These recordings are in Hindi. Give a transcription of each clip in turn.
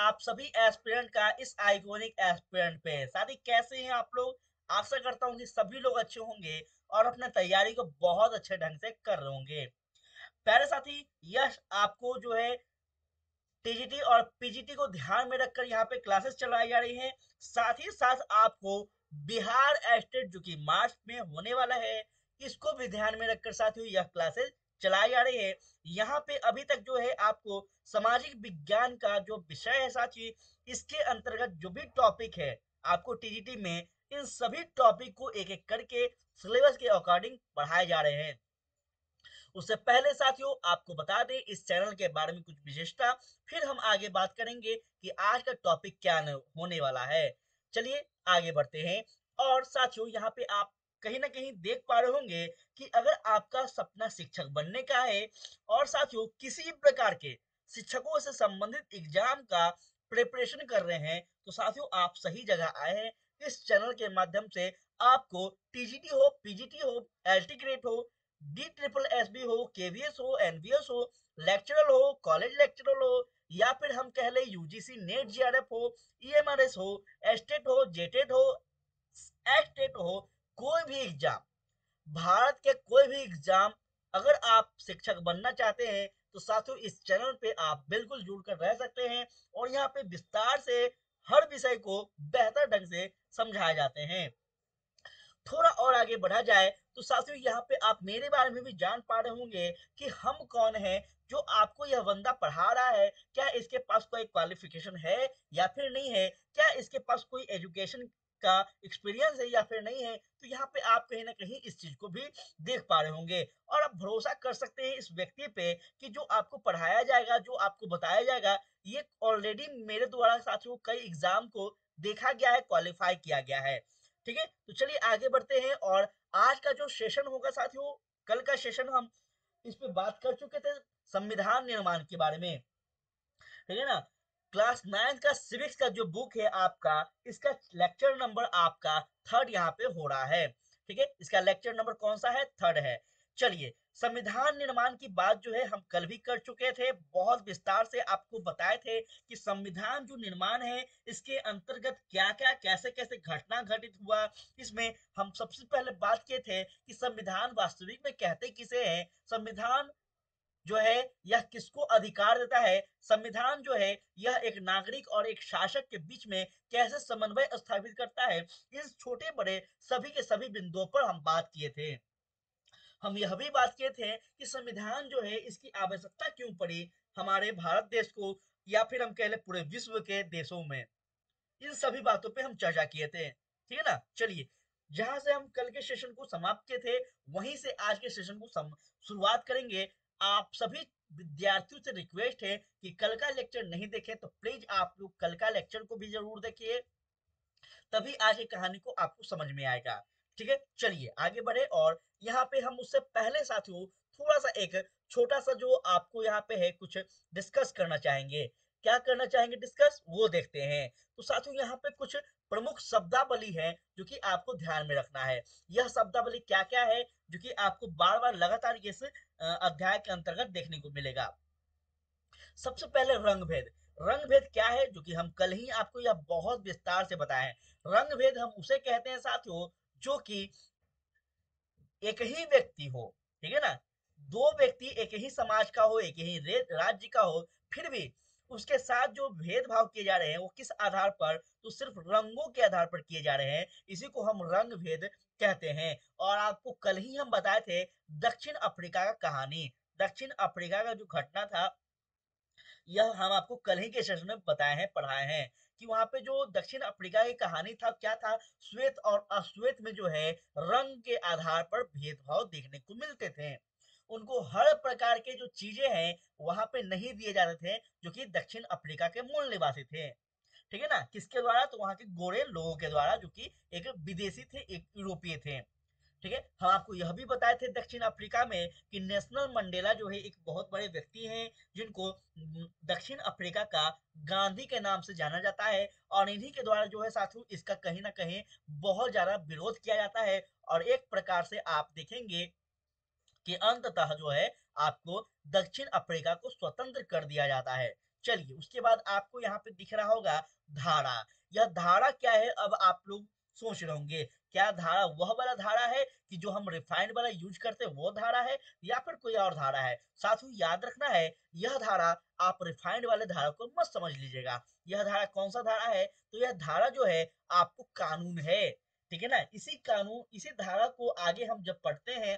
आप सभी एस्पिरेंट का इस आइकॉनिक एस्पिरेंट पे। साथ ही कैसे हैं आप लोग? आशा करता हूँ कि सभी लोग अच्छे होंगे और अपने तैयारी को बहुत अच्छे ढंग से कर रहे होंगे। प्यारे साथी, यह आपको जो है टीजीटी और पीजीटी को ध्यान में रखकर यहाँ पे क्लासेस चलाई जा रही हैं। साथ ही साथ आपको बिहार स्टेट जो कि मार्च में होने वाला है, इसको भी ध्यान में रखकर साथियों यह क्लासेस चलाई जा रही है। यहाँ पे अभी तक जो है आपको सामाजिक विज्ञान का जो विषय है साथी, इसके अंतर्गत जो भी टॉपिक है आपको टीजीटी में, इन सभी टॉपिक को एक एक करके सिलेबस के अकॉर्डिंग पढ़ाए जा रहे हैं। उससे पहले साथियों आपको बता दें इस चैनल के बारे में कुछ विशेषता, फिर हम आगे बात करेंगे कि आज का टॉपिक क्या होने वाला है। चलिए आगे बढ़ते हैं। और साथियों यहाँ पे आप कहीं ना कहीं देख पा रहे होंगे कि अगर आपका सपना शिक्षक बनने का है और साथियों किसी प्रकार के शिक्षकों से संबंधित एग्जाम का प्रिपरेशन कर रहे हैं, तो साथियों आप सही जगह आए हैं। इस चैनल के माध्यम से आपको टीजीटी हो, पीजीटी हो, एलटी ग्रेड हो, डी ट्रिपल एस बी हो, केवीएस हो, एनवीएस हो, लेक्चरल हो, कॉलेज लेक्चरल हो, या फिर हम कह ले यूजीसी नेट जीआरएफ हो, ईएमआरएस हो, एस्टेट हो, जेटेट हो, एस्टेट हो, कोई भी एग्जाम, भारत के कोई भी एग्जाम, अगर आप शिक्षक बनना चाहते हैं तो साथियों इस चैनल पे आप बिल्कुल जुड़कर रह सकते हैं। और यहाँ पे विस्तार से हर विषय को बेहतर ढंग से समझाए जाते हैं। थोड़ा और आगे बढ़ा जाए तो साथियों यहाँ पे आप मेरे बारे में भी जान पा रहे होंगे कि हम कौन है जो आपको यह बंदा पढ़ा रहा है। क्या इसके पास कोई क्वालिफिकेशन है या फिर नहीं है, क्या इसके पास कोई एजुकेशन का एक्सपीरियंस है या फिर नहीं है। तो यहाँ पे आप कहीं ना कहीं इस चीज को भी देख पा रहे होंगे और आप भरोसा कर सकते हैं इस व्यक्ति पे कि जो आपको पढ़ाया जाएगा, जो आपको बताया जाएगा, ये ऑलरेडी मेरे द्वारा साथियों कई एग्जाम को देखा गया है, क्वालिफाई किया गया है। ठीक है, तो चलिए आगे बढ़ते हैं। और आज का जो सेशन होगा साथियों, कल का सेशन हम इस पे बात कर चुके थे संविधान निर्माण के बारे में, ठीक है ना। क्लास 9 का सिविक्स का जो बुक है आपका, इसका लेक्चर नंबर आपका थर्ड यहाँ पे हो रहा है। ठीक है, इसका लेक्चर नंबर कौन सा है? थर्ड है। चलिए, संविधान निर्माण की बात जो है हम कल भी कर चुके थे, बहुत विस्तार से आपको बताए थे कि संविधान जो निर्माण है इसके अंतर्गत क्या क्या कैसे कैसे घटना घटित हुआ। इसमें हम सबसे पहले बात किए थे कि संविधान वास्तविक में कहते किसे हैं, संविधान जो है यह किसको अधिकार देता है, संविधान जो है यह एक नागरिक और एक शासक के बीच में कैसे समन्वय स्थापित करता है। इस छोटे बड़े सभी के सभी बिंदुओं पर हम बात किए थे। हम यह भी बात किए थे कि संविधान जो है इसकी आवश्यकता क्यों पड़ी हमारे भारत देश को, या फिर हम कह ले पूरे विश्व के देशों में। इन सभी बातों पे हम चर्चा किए थे, ठीक है ना। चलिए, जहां से हम कल के सेशन को समाप्त किए थे वहीं से आज के सेशन को शुरुआत करेंगे। आप सभी विद्यार्थियों से रिक्वेस्ट है कि कल का लेक्चर नहीं देखे तो प्लीज आप लोग कल का लेक्चर को भी जरूर देखिए, तभी आज की कहानी को आपको समझ में आएगा। ठीक है, चलिए आगे बढ़े। और यहाँ पे हम उससे पहले साथियों थोड़ा सा एक छोटा सा जो आपको यहाँ पे है कुछ डिस्कस करना चाहेंगे। क्या करना चाहेंगे डिस्कस, वो देखते हैं। तो साथियों यहाँ पे कुछ प्रमुख शब्दावली है जो कि आपको ध्यान में रखना है। यह शब्दावली क्या क्या है जो कि आपको बार बार लगातार इस अध्याय के अंतर्गत देखने को मिलेगा। सबसे पहले रंग भेद। रंग भेद क्या है जो कि हम कल ही आपको यह बहुत विस्तार से बताए हैं। रंग भेद हम उसे कहते हैं साथियों जो कि एक ही व्यक्ति हो, ठीक है ना, दो व्यक्ति एक ही समाज का हो, एक ही राज्य का हो, फिर भी उसके साथ जो भेदभाव किए जा रहे हैं वो किस आधार पर, तो सिर्फ रंगों के आधार पर किए जा रहे हैं, इसी को हम रंग भेद कहते हैं। और आपको कल ही हम बताए थे दक्षिण अफ्रीका का कहानी, दक्षिण अफ्रीका का जो घटना था यह हम आपको कल ही के सेशन में बताए हैं, पढ़ाए हैं कि वहां पे जो दक्षिण अफ्रीका की कहानी था क्या था, श्वेत और अश्वेत में जो है रंग के आधार पर भेदभाव देखने को मिलते थे। उनको हर प्रकार के जो चीजें हैं वहां पे नहीं दिए जाते थे जो कि दक्षिण अफ्रीका के मूल निवासी थे। ठीक है ना, किसके द्वारा, तो वहां के गोरे लोगों के द्वारा जो कि एक विदेशी थे, एक यूरोपीय थे। ठीक है, हम आपको यह भी बताए थे दक्षिण अफ्रीका में कि नेशनल मंडेला जो है एक बहुत बड़े व्यक्ति हैं जिनको दक्षिण अफ्रीका का गांधी के नाम से जाना जाता है। और इन्हीं के द्वारा जो है साथियों इसका कहीं ना कहीं बहुत ज्यादा विरोध किया जाता है। और एक प्रकार से आप देखेंगे कि अंततः जो है आपको दक्षिण अफ्रीका को स्वतंत्र कर दिया जाता है। चलिए उसके बाद आपको यहाँ पे दिख रहा होगा धारा। यह धारा क्या है, अब आप लोग सोच रहे होंगे क्या धारा वह वाला धारा है कि जो हम रिफाइंड वाला यूज करते हैं वो धारा है, या फिर कोई और धारा है। साथियों याद रखना है, यह धारा आप रिफाइंड वाले धारा को मत समझ लीजिएगा। यह धारा कौन सा धारा है, तो यह धारा जो है आपको कानून है, ठीक है ना। इसी कानून, इसी धारा को आगे हम जब पढ़ते हैं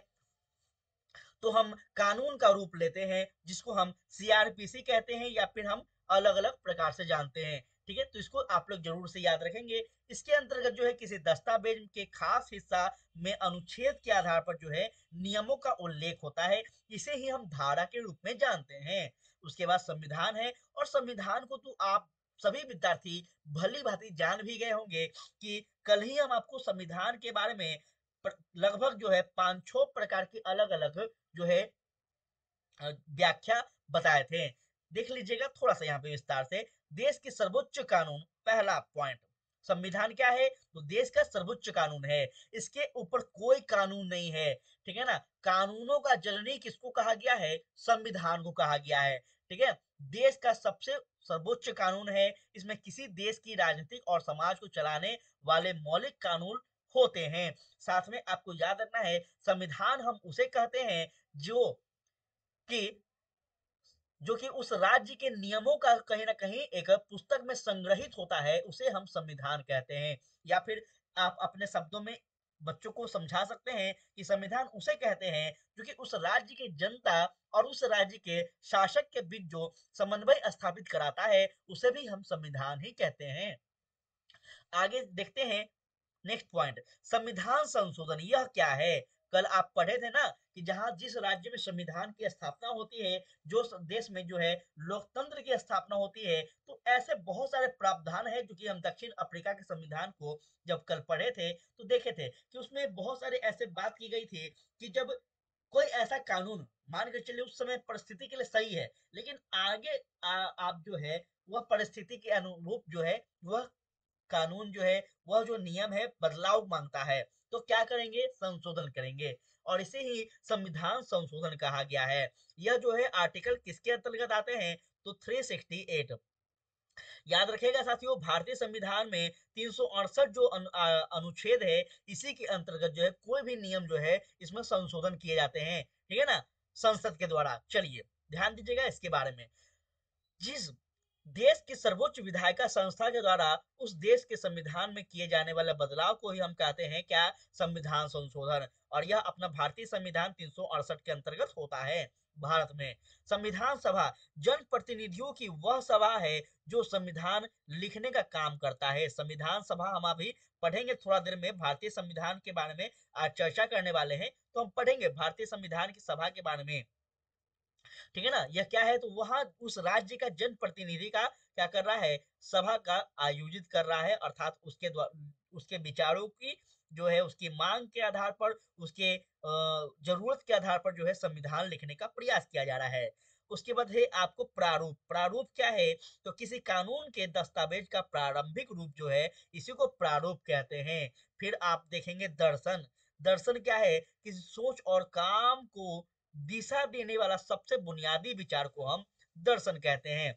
तो हम कानून का रूप लेते हैं, जिसको हम सीआरपीसी कहते हैं या फिर हम अलग अलग प्रकार से जानते हैं, ठीक है। तो इसको आप लोग जरूर से याद रखेंगे। इसके अंतर्गत जो है किसी दस्तावेज के खास हिस्सा में अनुच्छेद के आधार पर जो है नियमों का उल्लेख होता है, इसे ही हम धारा के रूप में जानते हैं। उसके बाद संविधान है, और संविधान को तो आप सभी विद्यार्थी भली भांति जान भी गए होंगे कि कल ही हम आपको संविधान के बारे में लगभग जो है 5-6 प्रकार की अलग अलग जो है व्याख्या बताए थे। देख लीजिएगा थोड़ा सा यहाँ पे विस्तार से। देश के सर्वोच्च कानून, पहला पॉइंट, संविधान क्या है, तो देश का सर्वोच्च कानून है, इसके ऊपर कोई कानून नहीं है, ठीक है ना। कानूनों का जननी किसको कहा गया है, संविधान को कहा गया है, ठीक है। देश का सबसे सर्वोच्च कानून है, इसमें किसी देश की राजनीतिक और समाज को चलाने वाले मौलिक कानून होते हैं। साथ में आपको याद रखना है, संविधान हम उसे कहते हैं जो कि जो कि उस राज्य के नियमों का कहीं ना कहीं एक पुस्तक में संग्रहित होता है, उसे हम संविधान कहते हैं। या फिर आप अपने शब्दों में बच्चों को समझा सकते हैं कि संविधान उसे कहते हैं जो कि उस राज्य की जनता और उस राज्य के शासक के बीच जो समन्वय स्थापित कराता है, उसे भी हम संविधान ही कहते हैं। आगे देखते हैं नेक्स्ट पॉइंट, संविधान संशोधन यह क्या है। कल आप पढ़े थे ना कि जहां जिस राज्य में संविधान की स्थापना होती है, जो देश में जो है लोकतंत्र की स्थापना होती है, तो ऐसे बहुत सारे प्रावधान है जो कि हम दक्षिण अफ्रीका के संविधान को जब कल पढ़े थे तो देखे थे कि उसमें बहुत सारे ऐसे बात की गई थी कि जब कोई ऐसा कानून मान के चलिए उस समय परिस्थिति के लिए सही है, लेकिन आगे आप जो है वह परिस्थिति के अनुरूप जो है वह कानून जो है वह जो नियम है बदलाव मांगता है, तो क्या करेंगे, संशोधन करेंगे, और इसे ही संविधान संशोधन कहा गया है। यह जो है आर्टिकल किसके अंतर्गत आते हैं, तो 368। याद रखिएगा साथियों, भारतीय संविधान में 368 जो अनुच्छेद है, इसी के अंतर्गत जो है कोई भी नियम जो है इसमें संशोधन किए जाते हैं, ठीक है ना, संसद के द्वारा। चलिए ध्यान दीजिएगा इसके बारे में। जिस देश की सर्वोच्च विधायिका संस्था के द्वारा उस देश के संविधान में किए जाने वाले बदलाव को ही हम कहते हैं क्या, संविधान संशोधन। और यह अपना भारतीय संविधान 368 के अंतर्गत होता है। भारत में संविधान सभा जनप्रतिनिधियों की वह सभा है जो संविधान लिखने का काम करता है। संविधान सभा हम अभी पढ़ेंगे थोड़ा देर में, भारतीय संविधान के बारे में आज चर्चा करने वाले हैं, तो हम पढ़ेंगे भारतीय संविधान की सभा के बारे में, ठीक है ना। यह क्या है, तो वहां उस राज्य का जनप्रतिनिधि का क्या कर रहा है, सभा का आयोजित कर रहा है, अर्थात उसके उसके विचारों की जो है उसकी मांग के आधार पर, उसके जरूरत के आधार पर जो है संविधान लिखने का प्रयास किया जा रहा है। उसके बाद है आपको प्रारूप। प्रारूप क्या है, तो किसी कानून के दस्तावेज का प्रारंभिक रूप जो है इसी को प्रारूप कहते हैं। फिर आप देखेंगे दर्शन। दर्शन क्या है, किसी सोच और काम को दिशा देने वाला सबसे बुनियादी विचार को हम दर्शन कहते हैं।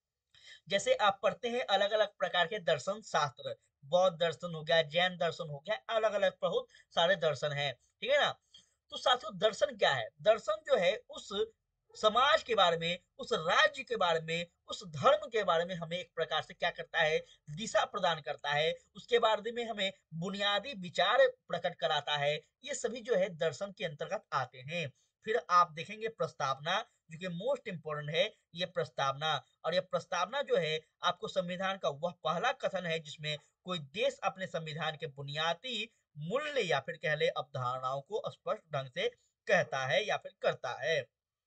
जैसे आप पढ़ते हैं अलग अलग प्रकार के दर्शन शास्त्र, बौद्ध दर्शन हो गया, जैन दर्शन हो गया, अलग अलग बहुत सारे दर्शन हैं, ठीक है ना। तो साथियों दर्शन क्या है, दर्शन जो है उस समाज के बारे में, उस राज्य के बारे में, उस धर्म के बारे में हमें एक प्रकार से क्या करता है, दिशा प्रदान करता है, उसके बारे में हमें बुनियादी विचार प्रकट कराता है। ये सभी जो है दर्शन के अंतर्गत आते हैं। फिर आप देखेंगे प्रस्तावना, जो कि मोस्ट इंपोर्टेंट है, ये प्रस्तावना। और ये प्रस्तावना जो है आपको संविधान का वह पहला कथन है जिसमें कोई देश अपने संविधान के बुनियादी मूल्य या फिर कह ले अवधारणाओं को स्पष्ट ढंग से कहता है या फिर करता है।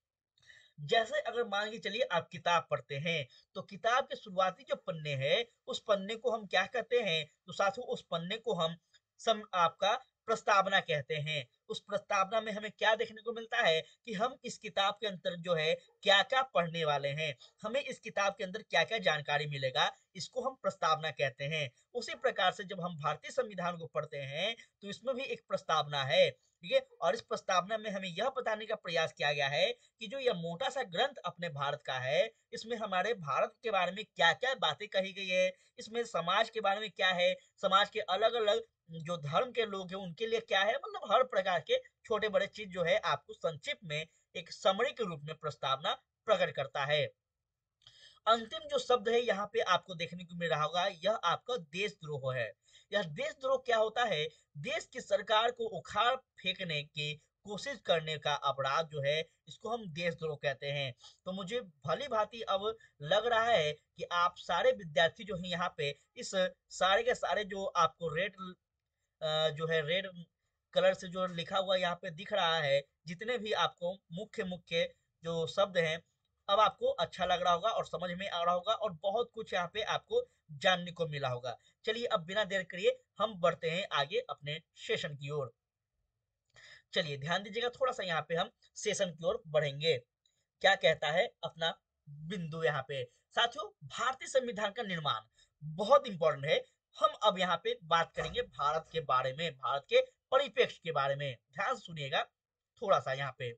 जैसे अगर मान के चलिए आप किताब पढ़ते हैं, तो किताब के शुरुआती जो पन्ने हैं उस पन्ने को हम क्या कहते हैं, तो साथियों उस पन्ने को हम आपका प्रस्तावना कहते हैं। उस प्रस्तावना में हमें क्या देखने को मिलता है कि हम इस किताब के अंदर जो है क्या-क्या पढ़ने वाले हैं, हमें इस किताब के अंदर क्या-क्या जानकारी मिलेगा, इसको हम प्रस्तावना कहते हैं। उसी प्रकार से जब हम भारतीय संविधान को पढ़ते हैं, तो इसमें भी एक प्रस्तावना है, ठीक है? और इस प्रस्तावना में हमें यह बताने का प्रयास किया गया है कि जो यह मोटा-सा ग्रंथ अपने भारत का है, इसमें हमारे भारत के बारे में क्या-क्या बातें कही गई है, इसमें समाज के बारे में क्या है, समाज के अलग-अलग जो धर्म के लोग हैं उनके लिए क्या है, मतलब हर प्रकार के छोटे-बड़े चीज जो है आपको संक्षिप्त में एक समरी के रूप में प्रस्तावना प्रकट करता है। अंतिम जो शब्द है यहाँ पे आपको देखने को मिल रहा होगा, यह आपका देशद्रोह है। यह देशद्रोह क्या होता है? देश की सरकार को उखाड़ फेंकने की कोशिश करने का अपराध जो है, इसको हम देशद्रोह कहते हैं। तो मुझे भली भांति अब लग रहा है कि आप सारे विद्यार्थी जो हैं यहाँ पे इस सारे के सारे जो आपको जो है रेड कलर से जो लिखा हुआ यहाँ पे दिख रहा है, जितने भी आपको मुख्य मुख्य जो शब्द हैं, अब आपको अच्छा लग रहा होगा और समझ में आ रहा होगा और बहुत कुछ यहाँ पे आपको जानने को मिला होगा। चलिए अब बिना देर किए हम बढ़ते हैं आगे अपने सेशन की ओर। चलिए ध्यान दीजिएगा, थोड़ा सा यहाँ पे हम सेशन की ओर बढ़ेंगे। क्या कहता है अपना बिंदु यहाँ पे? साथियों, भारतीय संविधान का निर्माण बहुत इंपॉर्टेंट है। हम अब यहाँ पे बात करेंगे भारत के बारे में, भारत के परिप्रेक्ष्य के बारे में। ध्यान से सुनिएगा थोड़ा सा यहाँ पे।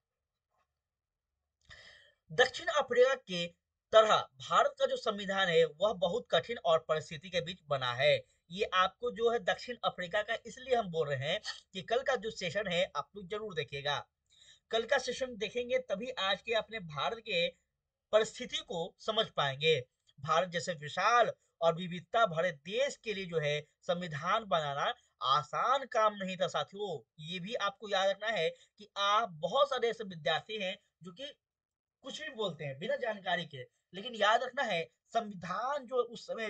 दक्षिण अफ्रीका के तरह भारत का जो संविधान है वह बहुत कठिन और परिस्थिति के बीच बना है। ये आपको जो है दक्षिण अफ्रीका का इसलिए हम बोल रहे हैं कि कल का जो सेशन है आप लोग जरूर देखिएगा। कल का सेशन देखेंगे तभी आज के अपने भारत के परिस्थिति को समझ पाएंगे। भारत जैसे विशाल और विविधता भरे देश के लिए जो है संविधान बनाना आसान काम नहीं था साथियों। ये भी आपको याद रखना है कि आप बहुत सारे ऐसे विद्यार्थी हैं जो कि कुछ भी बोलते हैं बिना जानकारी के, लेकिन याद रखना है संविधान जो उस समय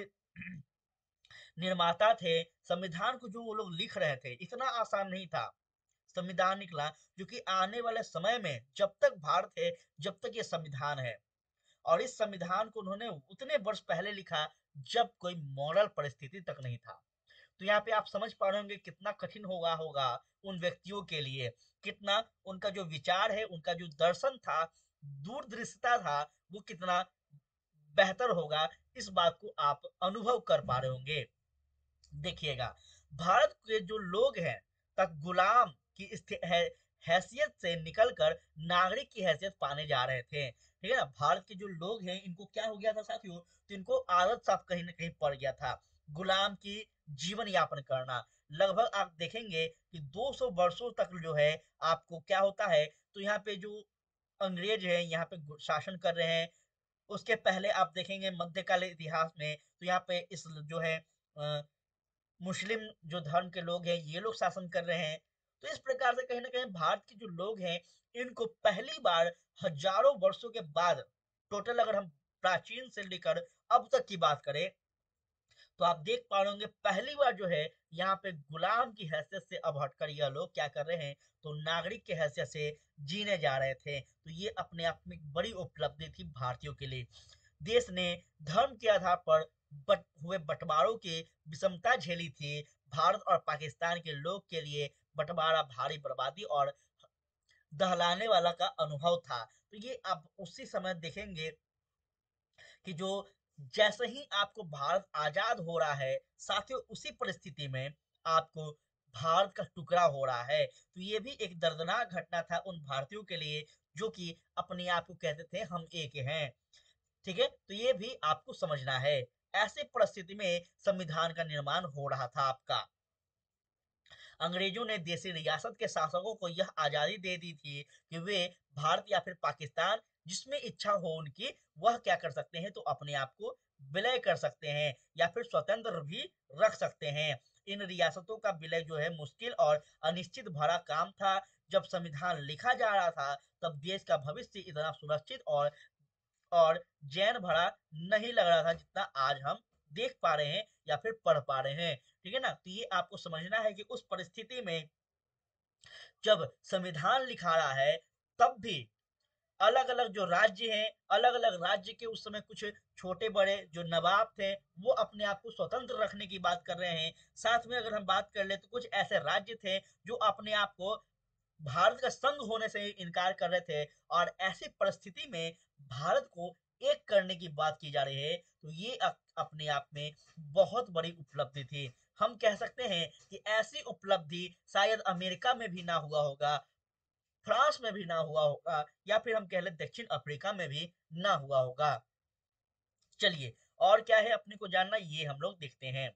निर्माता थे, संविधान को जो वो लोग लिख रहे थे इतना आसान नहीं था। संविधान निकला जो कि आने वाले समय में जब तक भारत है, जब तक ये संविधान है, और इस संविधान को उन्होंने उतने वर्ष पहले लिखा जब कोई मॉडल परिस्थिति तक नहीं था। तो यहाँ पे आप समझ पा रहे होंगे कितना कठिन होगा होगा उन व्यक्तियों के लिए, कितना उनका जो विचार है, उनका जो दर्शन था, दूरदृष्टता था, वो कितना बेहतर होगा, इस बात को आप अनुभव कर पा रहे होंगे। देखिएगा, भारत के जो लोग हैं तक गुलाम की हैसियत से निकलकर नागरिक की हैसियत पाने जा रहे थे, ठीक है ना? भारत के जो लोग हैं इनको क्या हो गया था साथियों? तो इनको आदत साफ कहीं ना कहीं पड़ गया था गुलाम की जीवन यापन करना। लगभग आप देखेंगे कि 200 वर्षों तक जो है आपको क्या होता है, तो यहाँ पे जो अंग्रेज है यहाँ पे शासन कर रहे हैं। उसके पहले आप देखेंगे मध्यकाल इतिहास में, तो यहाँ पे इस जो है मुस्लिम जो धर्म के लोग हैं ये लोग शासन कर रहे हैं। तो इस प्रकार से कहीं ना कहीं भारत के जो लोग हैं इनको पहली बार हजारों वर्षों के बाद, टोटल अगर हम प्राचीन से लेकर अब तक की बात करें, तो आप देख पा रहे होंगे पहली बार जो है यहाँ पे गुलाम की हैसियत से अब हटकर यह लोग क्या कर रहे हैं, तो नागरिक की हैसियत से जीने जा रहे थे। तो ये अपने आप में एक बड़ी उपलब्धि थी भारतीयों के लिए। देश ने धर्म के आधार पर हुए बंटवारों की विषमता झेली थी। भारत और पाकिस्तान के लोग के लिए बंटवारा भारी बर्बादी और दहलाने वाला का अनुभव था। तो ये आप उसी समय देखेंगे कि जो जैसे ही आपको भारत आजाद हो रहा है, साथियों उसी परिस्थिति में आपको भारत का टुकड़ा हो रहा है। तो ये भी एक दर्दनाक घटना था उन भारतीयों के लिए जो कि अपने आप को कहते थे हम एक हैं, ठीक है? तो ये भी आपको समझना है। ऐसे परिस्थिति में संविधान का निर्माण हो रहा था आपका। अंग्रेजों ने देसी रियासत के शासकों को यह आजादी दे दी थी कि वे भारत या फिर पाकिस्तान जिसमें इच्छा हो उनकी, वह क्या कर सकते हैं, तो अपने आप को विलय कर सकते हैं या फिर स्वतंत्र भी रख सकते हैं। इन रियासतों का विलय जो है मुश्किल और अनिश्चित भरा काम था। जब संविधान लिखा जा रहा था तब देश का भविष्य इतना सुरक्षित और चैन भरा नहीं लग रहा था जितना आज हम देख पा रहे हैं या फिर पढ़ पा रहे हैं, ठीक है ना? तो ये आपको समझना है कि उस परिस्थिति में जब संविधान लिखा रहा है तब भी अलग अलग जो राज्य हैं, अलग अलग राज्य के उस समय कुछ छोटे बड़े जो नवाब थे वो अपने आप को स्वतंत्र रखने की बात कर रहे हैं। साथ में अगर हम बात कर ले तो कुछ ऐसे राज्य थे जो अपने आप को भारत का संघ होने से इनकार कर रहे थे, और ऐसी परिस्थिति में भारत को एक करने की बात की जा रही है। तो ये अपने आप में बहुत बड़ी उपलब्धि थी। हम कह सकते हैं कि ऐसी उपलब्धि शायद अमेरिका में भी ना हुआ होगा, फ्रांस में भी ना हुआ होगा, या फिर हम कह लें दक्षिण अफ्रीका में भी ना हुआ होगा। चलिए, और क्या है अपने को जानना, ये हम लोग देखते हैं।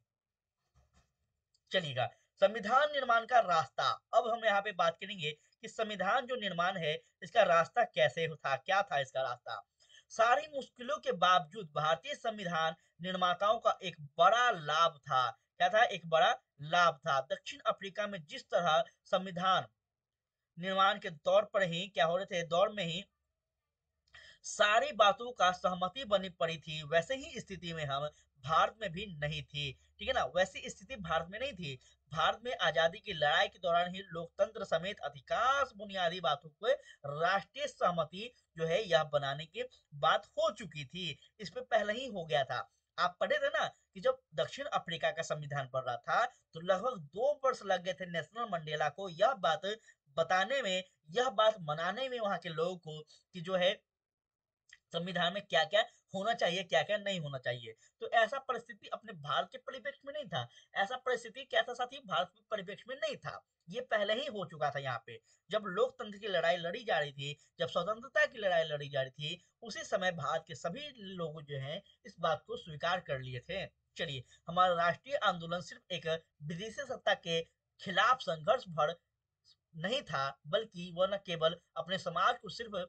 चलिएगा, संविधान निर्माण का रास्ता। अब हम यहाँ पे बात करेंगे कि संविधान जो निर्माण है इसका रास्ता कैसे था, क्या था इसका रास्ता। सारी मुश्किलों के बावजूद भारतीय संविधान निर्माताओं का एक बड़ा लाभ था। क्या था? एक बड़ा लाभ था। दक्षिण अफ्रीका में जिस तरह संविधान निर्माण के दौर पर ही क्या हो रहे थे, दौर में ही सारी बातों का सहमति बनी पड़ी थी, वैसे ही स्थिति में हम भारत में भी नहीं थी। ठीक है ना, वैसी स्थिति भारत में नहीं थी। भारत में आजादी की लड़ाई के दौरान ही लोकतंत्र समेत अधिकांश बुनियादी बातों को राष्ट्रीय सहमति जो है यह बनाने की बात हो चुकी थी। इस पे पहले ही हो गया था। आप पढ़े थे ना कि जब दक्षिण अफ्रीका का संविधान बन रहा था तो लगभग 2 वर्ष लग गए थे नेशनल मंडेला को यह बात बताने में, यह बात मनाने में वहां के लोगों को कि जो है संविधान में क्या क्या होना चाहिए, क्या क्या नहीं होना चाहिए। तो ऐसा परिस्थिति अपने भारत के परिप्रेक्ष्य में नहीं था। ऐसा परिस्थिति क्या था साथी, भारत के परिप्रेक्ष्य में नहीं था। ये पहले ही हो चुका था। यहाँ पे जब लोकतंत्र की लड़ाई लड़ी जा रही थी, जब स्वतंत्रता की लड़ाई लड़ी जा रही थी, उसी समय भारत के सभी लोग जो हैं इस बात को स्वीकार कर लिए थे। चलिए, हमारा राष्ट्रीय आंदोलन सिर्फ एक विदेशी सत्ता के खिलाफ संघर्ष भर नहीं था, बल्कि वह न केवल अपने समाज को सिर्फ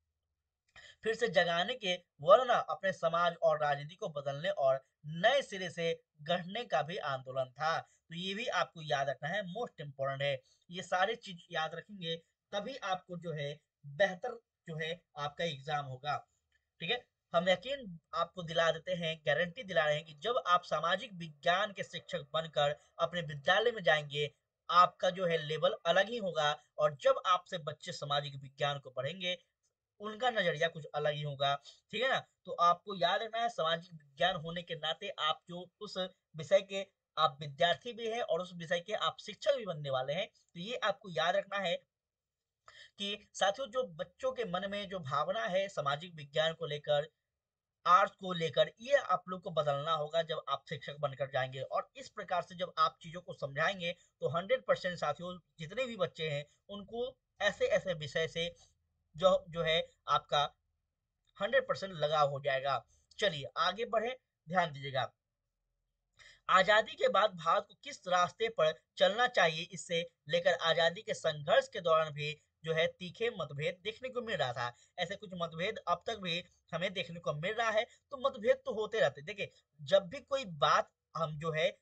फिर से जगाने के, वरना अपने समाज और राजनीति को बदलने और नए सिरे से गढ़ने का भी आंदोलन था। तो ये भी आपको याद रखना है, मोस्ट इम्पोर्टेंट है। ये सारी चीज याद रखेंगे तभी आपको जो है बेहतर जो है आपका एग्जाम होगा। ठीक है, हम यकीन आपको दिला देते हैं, गारंटी दिला रहे हैं कि जब आप सामाजिक विज्ञान के शिक्षक बनकर अपने विद्यालय में जाएंगे, आपका जो है लेवल अलग ही होगा। और जब आपसे बच्चे सामाजिक विज्ञान को पढ़ेंगे, उनका नजरिया कुछ अलग ही होगा। ठीक है ना, तो आपको याद रखना है सामाजिक विज्ञान होने के नाते आप जो उस विषय के आप विद्यार्थी भी हैं और उस विषय के आप शिक्षक भी बनने वाले हैं। तो ये आपको याद रखना है कि साथियों, जो बच्चों के मन में जो भावना है सामाजिक विज्ञान को लेकर, आर्ट्स को लेकर, ये आप लोग को बदलना होगा जब आप शिक्षक बनकर जाएंगे। और इस प्रकार से जब आप चीजों को समझाएंगे तो 100% साथियों जितने भी बच्चे हैं उनको ऐसे ऐसे विषय से जो जो है आपका 100% लगाव हो जाएगा। चलिए आगे बढ़े, ध्यान दीजिएगा। आजादी के बाद भारत को किस रास्ते पर चलना चाहिए, इससे लेकर आजादी के संघर्ष के दौरान भी जो है तीखे मतभेद देखने को मिल रहा था। ऐसे कुछ मतभेद अब तक भी हमें देखने को मिल रहा है। तो मतभेद तो होते रहते, देखिए जब भी कोई बात हम जो है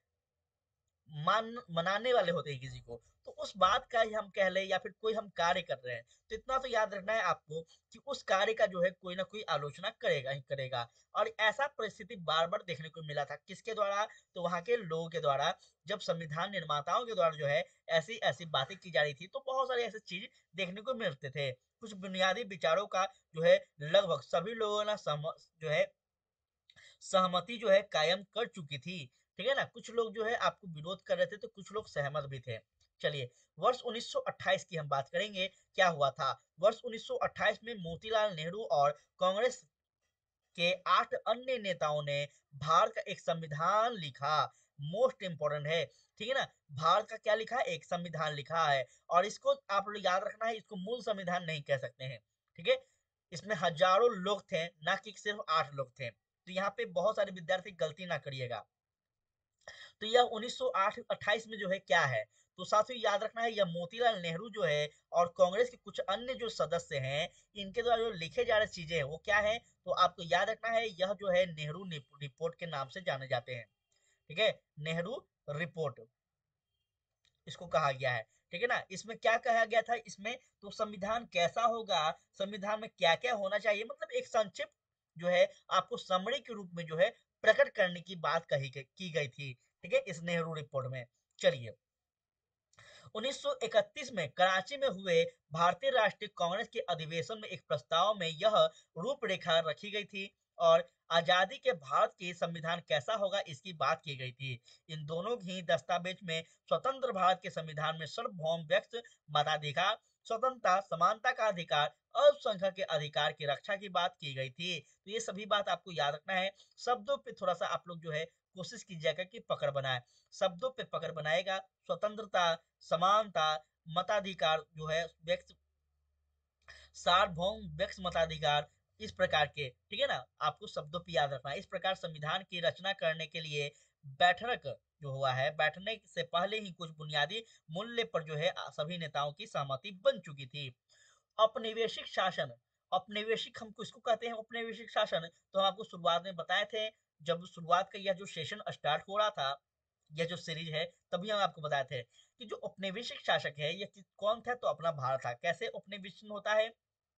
मनाने वाले होते हैं किसी को, तो उस बात का ही हम कह ले या फिर कोई हम कार्य कर रहे हैं, तो इतना तो याद रखना है आपको कि उस कार्य का जो है कोई ना कोई आलोचना करेगा ही करेगा। और ऐसा परिस्थिति बार बार देखने को मिला था, किसके द्वारा? तो वहां के लोगों के द्वारा। जब संविधान निर्माताओं के द्वारा जो है ऐसी ऐसी बातें की जा रही थी, तो बहुत सारे ऐसे चीज देखने को मिलते थे। कुछ बुनियादी विचारों का जो है लगभग सभी लोगों ने जो है सहमति जो है कायम कर चुकी थी। ठीक है ना, कुछ लोग जो है आपको विरोध कर रहे थे तो कुछ लोग सहमत भी थे। चलिए, वर्ष 1928 की हम बात करेंगे, क्या हुआ था। वर्ष 1928 में मोतीलाल नेहरू और कांग्रेस के 8 अन्य नेताओं ने भारत का एक संविधान लिखा। मोस्ट इंपोर्टेंट है। ठीक है ना, भारत का क्या लिखा है? एक संविधान लिखा है। और इसको आप लोग याद रखना है, इसको मूल संविधान नहीं कह सकते हैं। ठीक है, इसमें हजारों लोग थे, ना कि सिर्फ 8 लोग थे। तो यहाँ पे बहुत सारे विद्यार्थी गलती ना करिएगा। तो यह 1928 में जो है क्या है, तो साथियों याद रखना है, यह मोतीलाल नेहरू जो है और कांग्रेस के कुछ अन्य जो सदस्य हैं, इनके द्वारा जो लिखे जा रहे चीजें हैं वो क्या है, तो आपको याद रखना है यह जो है नेहरू रिपोर्ट के नाम से जाने जाते हैं। ठीक है, नेहरू रिपोर्ट इसको कहा गया है। ठीक है ना, इसमें क्या कहा गया था, इसमें तो संविधान कैसा होगा, संविधान में क्या क्या होना चाहिए, मतलब एक संक्षिप्त जो है आपको समरी के रूप में जो है प्रकट करने की बात की गई थी। ठीक है, इस नेहरू रिपोर्ट में। चलिए, 1931 में कराची में हुए भारतीय राष्ट्रीय कांग्रेस के अधिवेशन में एक प्रस्ताव में यह रूपरेखा रखी गई थी और आजादी के भारत के संविधान कैसा होगा इसकी बात की गई थी। इन दोनों ही दस्तावेज में स्वतंत्र भारत के संविधान में सार्वभौम व्यक्ति मताधिकार, स्वतंत्रता, समानता का अधिकार, अल्पसंख्यक के अधिकार की रक्षा की बात की गई थी। तो ये सभी बात आपको याद रखना है। शब्दों पे थोड़ा सा आप लोग जो है कोशिश कीजिएगा कि पकड़ बनाए, शब्दों पे पकड़ बनाएगा। स्वतंत्रता, समानता, मताधिकार जो है व्यक्ति, सार्वभौम व्यक्ति मताधिकार, इस प्रकार के, ठीक है ना, आपको शब्दों पे याद रखना है। इस प्रकार संविधान की रचना करने के लिए बैठक जो हुआ है, बैठने से पहले ही कुछ बुनियादी मूल्य पर जो है सभी नेताओं की सहमति बन चुकी थी। औपनिवेशिक शासन, औपनिवेशिक हम किसको कहते हैं औपनिवेशिक शासन, तो हम आपको शुरुआत में बताए थे, जब शुरुआत का यह जो सेशन स्टार्ट हो रहा था, यह जो सीरीज है, तभी हम आपको बताए थे कि जो औपनिवेशिक शासक है यह कौन था, तो अपना भारत था। कैसे औपनिवेशिक होता है,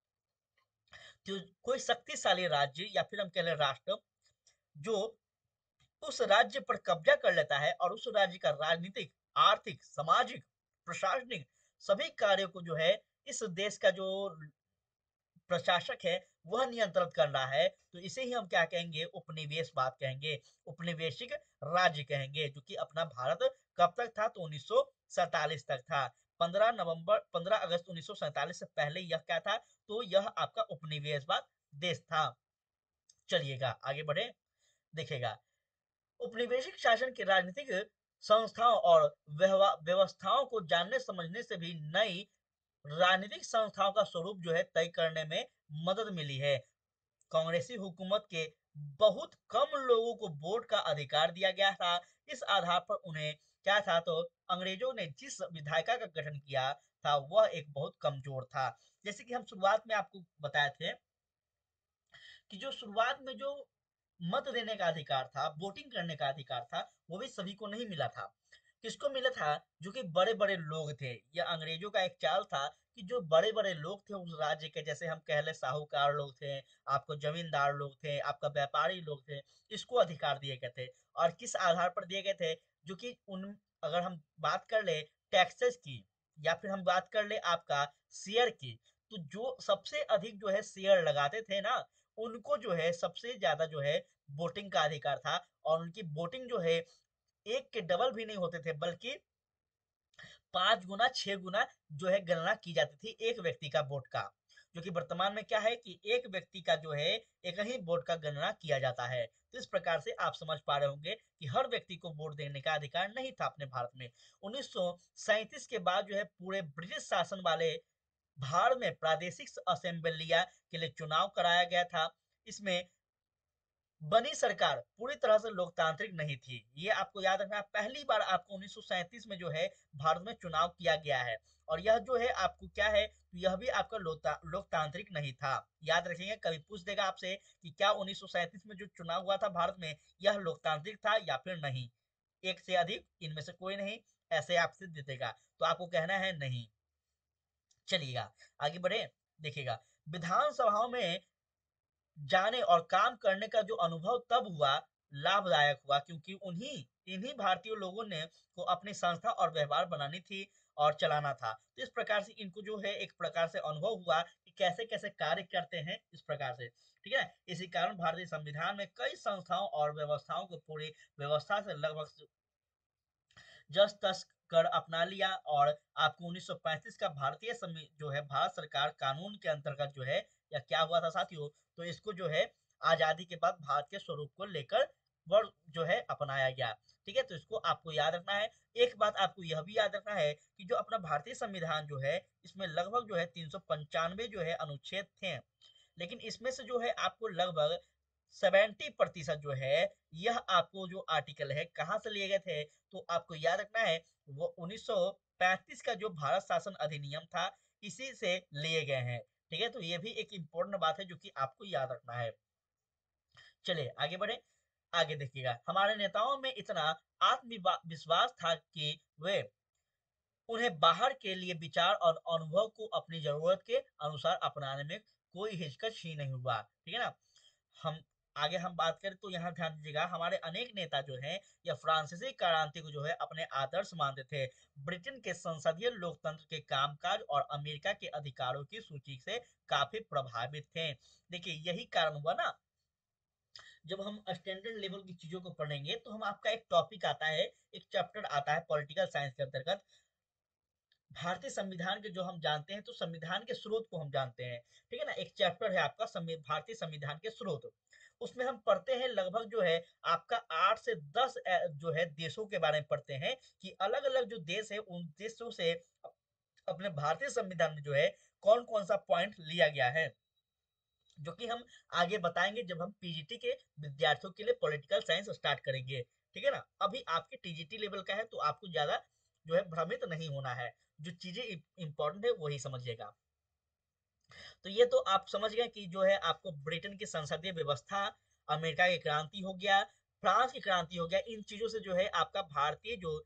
तो कोई शक्तिशाली राज्य या फिर हम कह लें राष्ट्र, जो उस राज्य पर कब्जा कर लेता है और उस राज्य का राजनीतिक, आर्थिक, सामाजिक, प्रशासनिक सभी कार्यों को जो है इस देश का जो प्रशासक है वह नियंत्रित कर रहा है, तो इसे ही हम क्या कहेंगे, उपनिवेशवाद कहेंगे, उपनिवेशिक राज्य कहेंगे। जो कि अपना भारत कब तक था, तो 1947 तक था। 15 अगस्त 1947 से पहले यह क्या था, तो यह आपका उपनिवेशवाद देश था। चलिएगा आगे बढ़े, देखेगा उपनिवेशिक शासन के राजनीतिक संस्थाओं और व्यवस्थाओं को जानने समझने से भी नई राजनीतिक संस्थाओं का स्वरूप जो है तय करने में मदद मिली है। कांग्रेसी हुकूमत के बहुत कम लोगों को वोट का अधिकार दिया गया था। इस आधार पर उन्हें क्या था, तो अंग्रेजों ने जिस विधायिका का गठन किया था वह एक बहुत कमजोर था। जैसे कि हम शुरुआत में आपको बताए थे कि जो शुरुआत में जो मत देने का अधिकार था, वोटिंग करने का अधिकार था, वो भी सभी को नहीं मिला था। किसको मिला था, जो कि बड़े बड़े लोग थे। यह अंग्रेजों का एक चाल था कि जो बड़े बड़े लोग थे उस राज्य के, जैसे हम कह ले साहूकार लोग थे, आपको जमींदार लोग थे, आपका व्यापारी लोग थे, इसको अधिकार दिए गए थे। और किस आधार पर दिए गए थे, जो कि उन, अगर हम बात कर ले टैक्सेस की, या फिर हम बात कर ले आपका शेयर की, तो जो सबसे अधिक जो है शेयर लगाते थे ना, उनको जो है सबसे ज्यादा जो है वोटिंग का अधिकार था। और उनकी वोटिंग जो है एक के डबल भी नहीं होते थे, बल्कि 5 गुना 6 गुना जो है गणना की जाती थी एक व्यक्ति का वोट का। जो कि वर्तमान में क्या है कि एक व्यक्ति का जो है एक ही वोट का गणना किया जाता है। तो इस प्रकार से आप समझ पा रहे होंगे कि हर व्यक्ति को वोट देने का अधिकार नहीं था अपने भारत में। 1937 के बाद जो है पूरे ब्रिटिश शासन वाले भारत में प्रादेशिक असेंबलियां के लिए चुनाव कराया गया था। इसमें बनी सरकार पूरी तरह से लोकतांत्रिक नहीं थी। ये आपको याद रखना, पहली बार आपको 1937 में जो है भारत में चुनाव किया गया है। और यह जो है आपको क्या है, यह भी आपका लोकतांत्रिक नहीं था। याद रखेंगे, कभी पूछ देगा आपसे कि क्या 1937 में जो चुनाव हुआ था भारत में, यह लोकतांत्रिक था या फिर नहीं, एक से अधिक इनमें से कोई नहीं, ऐसे आपसे दे देगा, तो आपको कहना है नहीं। चलिएगा आगे बढ़े, देखिएगा विधानसभाओं में जाने और काम करने का जो अनुभव तब हुआ, लाभदायक हुआ, क्योंकि उन्हीं इन्हीं भारतीय लोगों ने को अपनी संस्था और व्यवहार बनानी थी और चलाना था। तो इस प्रकार से इनको जो है एक प्रकार से अनुभव हुआ कि कैसे कैसे कार्य करते हैं, इस प्रकार से, ठीक है। इसी कारण भारतीय संविधान में कई संस्थाओं और व्यवस्थाओं को पूरी व्यवस्था से लगभग जस तस कर अपना लिया। और आपको 1935 का भारतीय जो है भारत सरकार कानून के अंतर्गत जो है या क्या हुआ था साथियों, तो इसको जो है आजादी के बाद भारत के स्वरूप को लेकर वर्ष जो है अपनाया गया। ठीक है, तो इसको आपको याद रखना है। एक बात आपको यह भी याद रखना है कि जो अपना भारतीय संविधान जो है इसमें लगभग जो है 395 जो है अनुच्छेद थे, लेकिन इसमें से जो है आपको लगभग 70% जो है यह आपको जो आर्टिकल है कहाँ से लिए गए थे, तो आपको याद रखना है वो 1935 का जो भारत शासन अधिनियम था इसी से लिए गए हैं। ठीक है, तो ये भी एक इम्पोर्टेंट बात है जो कि आपको याद रखना है। चलिए आगे बढ़े, आगे देखिएगा हमारे नेताओं में इतना आत्मविश्वास था कि वे उन्हें बाहर के लिए विचार और अनुभव को अपनी जरूरत के अनुसार अपनाने में कोई हिचकिच ही नहीं हुआ। ठीक है ना, हम आगे हम बात करें तो यहाँ ध्यान दीजिएगा, हमारे अनेक नेता जो हैं या फ्रांसीसी क्रांति को जो है अपने आदर्श मानते थे। ब्रिटेन के संसदीय लोकतंत्र के कामकाज और अमेरिका के अधिकारों की सूची से काफी प्रभावित थे। देखिए यही कारण हुआ ना, जब हम स्टैंडर्ड लेवल की चीजों को पढ़ेंगे तो हम आपका एक टॉपिक आता है, एक चैप्टर आता है पॉलिटिकल साइंस के अंतर्गत, भारतीय संविधान के जो हम जानते हैं, तो संविधान के स्रोत को हम जानते हैं। ठीक है ना, एक चैप्टर है आपका भारतीय संविधान के स्रोत। उसमें हम पढ़ते हैं लगभग जो है आपका 8 से 10 जो है देशों के बारे में पढ़ते हैं कि अलग अलग जो देश है उन देशों से अपने भारतीय संविधान में जो है कौन कौन सा पॉइंट लिया गया है, जो कि हम आगे बताएंगे जब हम पीजीटी के विद्यार्थियों के लिए पॉलिटिकल साइंस स्टार्ट करेंगे। ठीक है ना, अभी आपके टीजीटी लेवल का है तो आपको ज्यादा जो है भ्रमित नहीं होना है, जो चीजें इंपॉर्टेंट है वही समझिएगा। तो ये तो आप समझ गए कि जो है आपको ब्रिटेन की संसदीय व्यवस्था, अमेरिका की क्रांति हो गया, फ्रांस की क्रांति हो गया, इन चीजों से जो है आपका भारतीय जो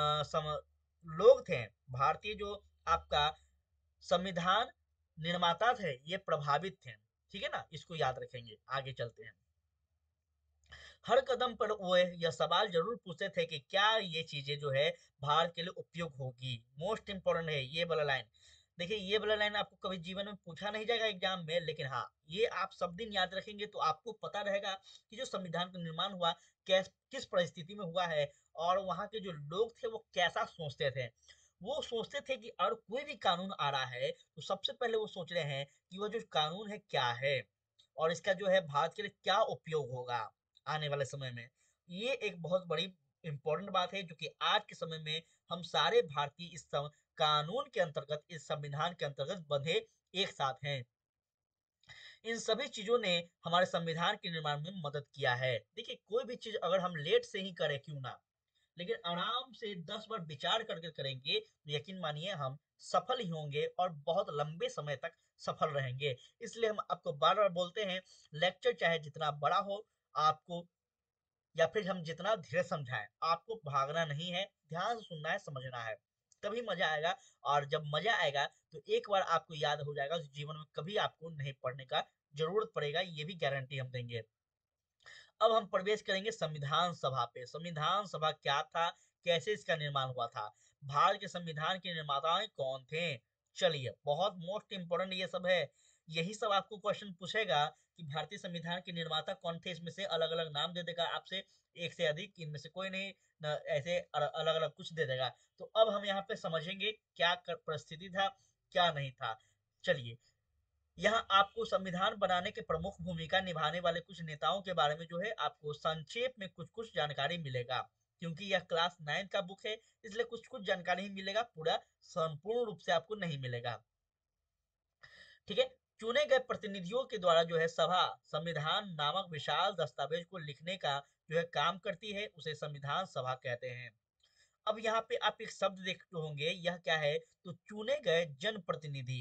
लोग थे, भारतीय जो आपका संविधान निर्माता थे, ये प्रभावित थे। ठीक है ना, इसको याद रखेंगे। आगे चलते हैं। हर कदम पर वो यह सवाल जरूर पूछते थे कि क्या ये चीजें जो है भारत के लिए उपयोग होगी। मोस्ट इंपोर्टेंट है ये वाला लाइन। देखिए ये वाला लाइन आपको कभी जीवन में पूछा नहीं जाएगा एग्जाम में, लेकिन हाँ ये आप सब दिन याद रखेंगे तो आपको पता रहेगा कि जो संविधान का निर्माण हुआ किस परिस्थिति में हुआ है, और वहाँ के जो लोग थे वो कैसा सोचते थे। वो सोचते थे कि अगर कोई भी कानून आ रहा है तो सबसे पहले वो सोच रहे हैं कि वो जो कानून है क्या है, और इसका जो है भारत के लिए क्या उपयोग होगा आने वाले समय में। ये एक बहुत बड़ी इंपॉर्टेंट बात है, जो कि आज के समय में हम सारे भारतीय इस कानून के अंतर्गत, इस संविधान के अंतर्गत बंधे एक साथ हैं। इन सभी चीजों ने हमारे संविधान के निर्माण में मदद किया है। देखिए कोई भी चीज अगर हम लेट से ही करें क्यों ना, लेकिन आराम से 10 बार विचार करके करेंगे तो यकीन मानिए हम सफल ही होंगे और बहुत लंबे समय तक सफल रहेंगे। इसलिए हम आपको बार बार बोलते हैं, लेक्चर चाहे जितना बड़ा हो, आपको या फिर हम जितना धीरे समझाएं, आपको भागना नहीं है, ध्यान से सुनना है, समझना है, तभी मजा आएगा। और जब मजा आएगा तो एक बार आपको याद हो जाएगा, जीवन में कभी आपको नहीं पढ़ने का जरूरत पड़ेगा, ये भी गारंटी हम देंगे। अब हम प्रवेश करेंगे संविधान सभा पे। संविधान सभा क्या था, कैसे इसका निर्माण हुआ था, भारत के संविधान के निर्माता कौन थे। चलिए बहुत मोस्ट इंपोर्टेंट ये सब है। यही सब आपको क्वेश्चन पूछेगा कि भारतीय संविधान के निर्माता कौन थे, इसमें से अलग अलग नाम दे देगा आपसे, एक से अधिक, इनमें से कोई नहीं, न ऐसे अलग अलग कुछ दे देगा। तो अब हम यहाँ पे समझेंगे क्या परिस्थिति था, क्या नहीं था। चलिए, यहाँ आपको संविधान बनाने के प्रमुख भूमिका निभाने वाले कुछ नेताओं के बारे में जो है आपको संक्षेप में कुछ कुछ जानकारी मिलेगा। क्योंकि यह क्लास 9 का बुक है, इसलिए कुछ कुछ जानकारी ही मिलेगा, पूरा संपूर्ण रूप से आपको नहीं मिलेगा। ठीक है, चुने गए प्रतिनिधियों के द्वारा जो है सभा संविधान नामक विशाल दस्तावेज को लिखने का जो है काम करती है, उसे संविधान सभा कहते हैं। अब यहाँ पे आप एक शब्द देखते होंगे, यह क्या है, तो चुने गए जनप्रतिनिधि।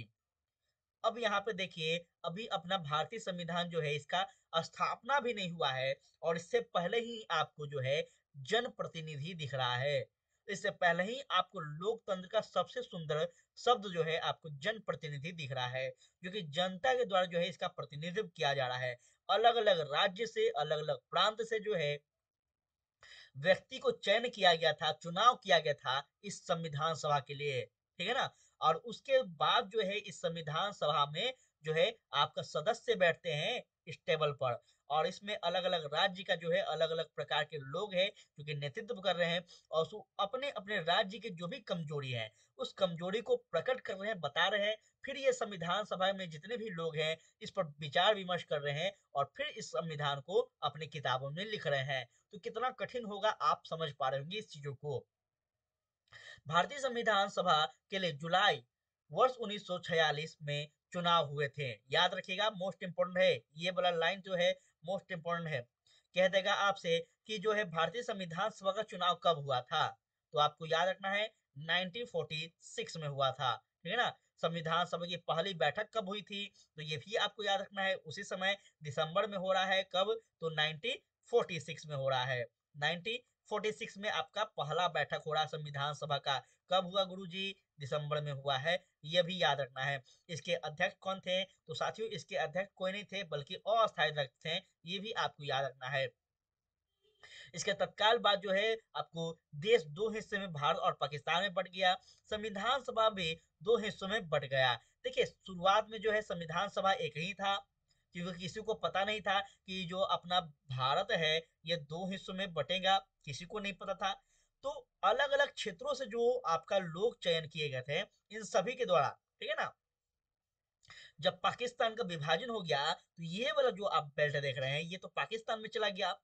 अब यहाँ पे देखिए, अभी अपना भारतीय संविधान जो है इसका स्थापना भी नहीं हुआ है, और इससे पहले ही आपको जो है जनप्रतिनिधि दिख रहा है। इससे पहले ही आपको लोकतंत्र का सबसे सुंदर शब्द जो है आपको जनप्रतिनिधि दिख रहा है, जो कि जनता के द्वारा जो है इसका प्रतिनिधित्व किया जा रहा है। अलग अलग राज्य से, अलग अलग प्रांत से जो है व्यक्ति को चयन किया गया था, चुनाव किया गया था इस संविधान सभा के लिए। ठीक है ना, और उसके बाद जो है इस संविधान सभा में जो है आपका सदस्य बैठते हैं इस टेबल पर, और इसमें अलग अलग राज्य का जो है अलग अलग प्रकार के लोग हैं जो कि नेतृत्व कर रहे हैं, और अपने अपने राज्य की जो भी कमजोरी है उस कमजोरी को प्रकट कर रहे हैं, बता रहे हैं। फिर ये संविधान सभा में जितने भी लोग हैं इस पर विचार विमर्श कर रहे हैं, और फिर इस संविधान को अपनी किताबों में लिख रहे हैं। तो कितना कठिन होगा आप समझ पा रहे होंगे इस चीजों को। भारतीय संविधान सभा के लिए जुलाई वर्ष 1946 में चुनाव हुए थे। याद रखिएगा, मोस्ट इंपोर्टेंट है ये वाला लाइन जो है, मोस्ट इंपोर्टेंट है। कह देगा आपसे कि जो है भारतीय संविधान सभा का चुनाव कब हुआ था, तो आपको याद रखना है 1946 में हुआ था। ठीक है ना, संविधान सभा की पहली बैठक कब हुई थी, तो ये भी आपको याद रखना है, उसी समय दिसंबर में हो रहा है। कब, तो 1946 में हो रहा है, 1946 में आपका पहला बैठक हो रहा है संविधान सभा का। कब हुआ गुरुजी? दिसंबर में हुआ है, ये भी याद रखना है। इसके अध्यक्ष कौन थे? तो साथियों इसके अध्यक्ष कोई नहीं थे बल्कि अस्थायी अध्यक्ष थे, ये भी आपको याद रखना है। इसके तत्काल बाद जो है आपको देश दो हिस्से में भारत और पाकिस्तान में बंट गया। संविधान सभा भी दो हिस्सों में बंट गया। देखिए शुरुआत में जो है संविधान सभा एक ही था, क्योंकि किसी को पता नहीं था कि जो अपना भारत है ये दो हिस्सों में बटेगा, किसी को नहीं पता था। तो अलग अलग क्षेत्रों से जो आपका लोग चयन किए गए थे इन सभी के द्वारा, ठीक है ना, जब पाकिस्तान का विभाजन हो गया तो ये वाला जो आप बेल्ट देख रहे हैं ये तो पाकिस्तान में चला गया।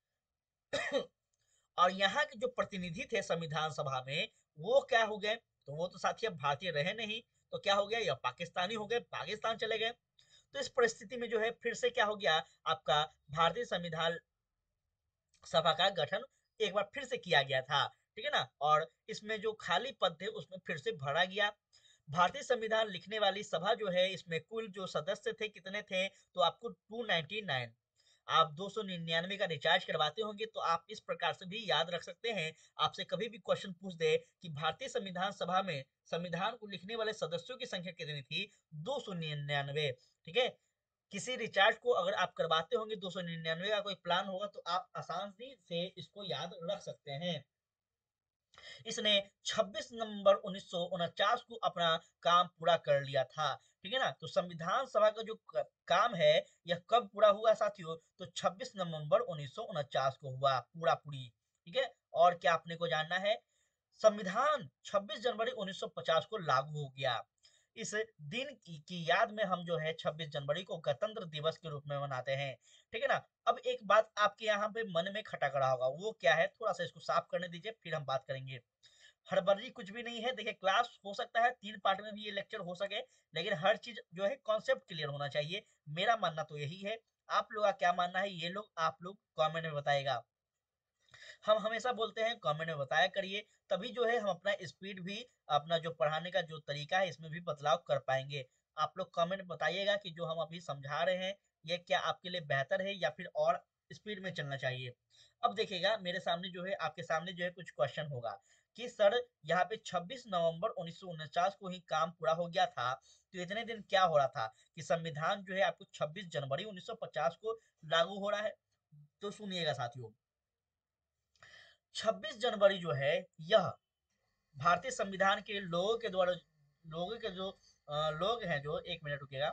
और यहाँ के जो प्रतिनिधि थे संविधान सभा में वो क्या हो गए? तो वो तो साथी अब भारतीय रहे नहीं, तो क्या हो गया? या पाकिस्तानी हो गए, पाकिस्तान चले गए। तो इस परिस्थिति में जो है फिर से क्या हो गया आपका, भारतीय संविधान सभा का गठन एक बार फिर से किया गया था, ठीक है ना। और इसमें जो खाली पद थे उसमें फिर से भरा गया। भारतीय संविधान लिखने वाली सभा जो है इसमें कुल जो सदस्य थे कितने थे? तो आपको 299। आप 299 का रिचार्ज करवाते होंगे तो आप इस प्रकार से भी याद रख सकते हैं। आपसे कभी भी क्वेश्चन पूछ दे कि भारतीय संविधान सभा में संविधान को लिखने वाले सदस्यों की संख्या कितनी थी? 299, ठीक है। किसी रिचार्ज को अगर आप करवाते होंगे 299 का कोई प्लान होगा तो आप आसानी से इसको याद रख सकते हैं। इसने 26 नवंबर 1949 को अपना काम पूरा कर लिया था, ठीक है ना। तो संविधान सभा का जो काम है यह कब पूरा हुआ साथियों? तो 26 नवंबर 1949 को हुआ पूरा पूरी, ठीक है। और क्या आपने को जानना है? संविधान 26 जनवरी 1950 को लागू हो गया। इस दिन की याद में हम जो है 26 जनवरी को गणतंत्र दिवस के रूप में मनाते हैं, ठीक है ना। अब एक बात आपके यहाँ पे मन में खटक रहा होगा, वो क्या है? थोड़ा सा इसको साफ करने दीजिए फिर हम बात करेंगे। हड़बड़ी कुछ भी नहीं है। देखिए क्लास हो सकता है 3 पार्ट में भी ये लेक्चर हो सके, लेकिन हर चीज जो है कॉन्सेप्ट क्लियर होना चाहिए। मेरा मानना तो यही है। आप लोग का क्या मानना है ये लोग आप लोग कमेंट में बताएगा। हम हमेशा बोलते हैं कमेंट में बताया करिए, तभी जो है हम अपना स्पीड भी, अपना जो पढ़ाने का जो तरीका है इसमें भी बदलाव कर पाएंगे। आप लोग कमेंट बताइएगा कि जो हम अभी समझा रहे हैं ये क्या आपके लिए बेहतर है या फिर और स्पीड में चलना चाहिए। अब देखिएगा मेरे सामने जो है, आपके सामने जो है कुछ क्वेश्चन होगा कि सर यहाँ पे 26 नवंबर 1949 को ही काम पूरा हो गया था, तो इतने दिन क्या हो रहा था कि संविधान जो है आपको 26 जनवरी 1950 को लागू हो रहा है। तो सुनिएगा साथियों, 26 जनवरी जो है यह भारतीय संविधान के लोगों के द्वारा, लोगों के जो लोग हैं, जो एक मिनट रुकेगा,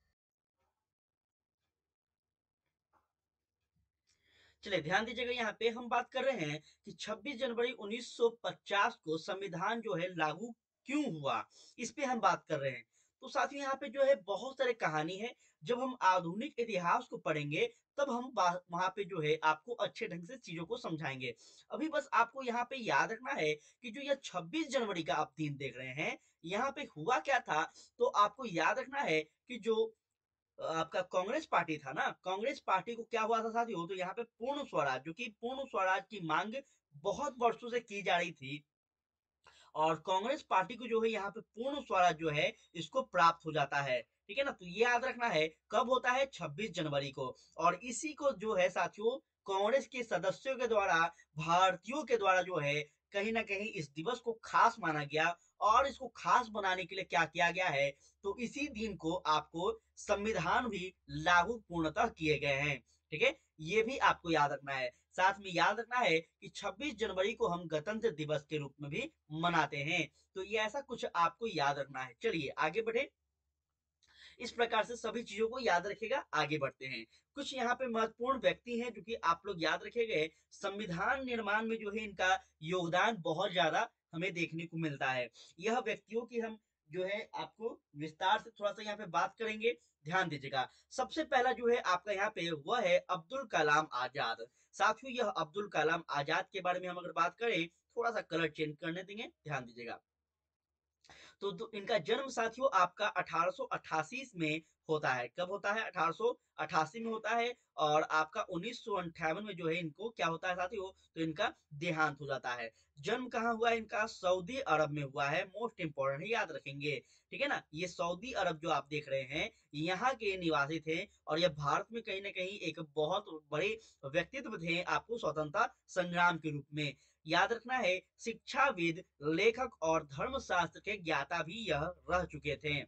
चलिए ध्यान दीजिएगा। यहाँ पे हम बात कर रहे हैं कि 26 जनवरी 1950 को संविधान जो है लागू क्यों हुआ, इस पे हम बात कर रहे हैं। तो साथियों यहाँ पे जो है बहुत सारे कहानी है। जब हम आधुनिक इतिहास को पढ़ेंगे तब हम वहां पे जो है आपको अच्छे ढंग से चीजों को समझाएंगे। अभी बस आपको यहाँ पे याद रखना है कि जो यह 26 जनवरी का आप दिन देख रहे हैं यहाँ पे हुआ क्या था। तो आपको याद रखना है कि जो आपका कांग्रेस पार्टी था ना, कांग्रेस पार्टी को क्या हुआ था साथियों? तो यहाँ पे पूर्ण स्वराज, जो कि पूर्ण स्वराज की मांग बहुत वर्षों से की जा रही थी, और कांग्रेस पार्टी को जो है यहाँ पे पूर्ण स्वराज जो है इसको प्राप्त हो जाता है, ठीक है ना। तो ये याद रखना है कब होता है? 26 जनवरी को। और इसी को जो है साथियों कांग्रेस के सदस्यों के द्वारा, भारतीयों के द्वारा जो है कहीं ना कहीं इस दिवस को खास माना गया। और इसको खास बनाने के लिए क्या किया गया है? तो इसी दिन को आपको संविधान भी लागू पूर्णतः किए गए हैं, ठीक है। ये भी आपको याद रखना है। साथ में याद रखना है कि 26 जनवरी को हम गणतंत्र दिवस के रूप में भी मनाते हैं। तो ये ऐसा कुछ आपको याद रखना है। चलिए आगे बढ़े। इस प्रकार से सभी चीजों को याद रखेगा, आगे बढ़ते हैं। कुछ यहाँ पे महत्वपूर्ण व्यक्ति हैं जो कि आप लोग याद रखेंगे। संविधान निर्माण में जो है इनका योगदान बहुत ज्यादा हमें देखने को मिलता है। यह व्यक्तियों की हम जो है आपको विस्तार से थोड़ा सा यहाँ पे बात करेंगे, ध्यान दीजिएगा। सबसे पहला जो है आपका यहाँ पे वह है अब्दुल कलाम आजाद। साथियों यह अब्दुल कलाम आजाद के बारे में हम अगर बात करें, थोड़ा सा कलर चेंज करने देंगे, ध्यान दीजिएगा। तो इनका जन्म साथियों आपका 1888 में होता है। कब होता है? 1888 में होता है और आपका 1958 में जो है इनको क्या होता है साथियों, तो इनका देहांत हो जाता है। जन्म कहाँ हुआ है इनका? सऊदी अरब में हुआ है। मोस्ट इंपॉर्टेंट है, याद रखेंगे। ठीक है ना, ये सऊदी अरब जो आप देख रहे हैं यहाँ के निवासी थे और ये भारत में कहीं ना कहीं एक बहुत बड़े व्यक्तित्व थे आपको स्वतंत्रता संग्राम के रूप में। याद रखना है, शिक्षाविद, लेखक और धर्मशास्त्र के ज्ञाता भी यह रह चुके थे।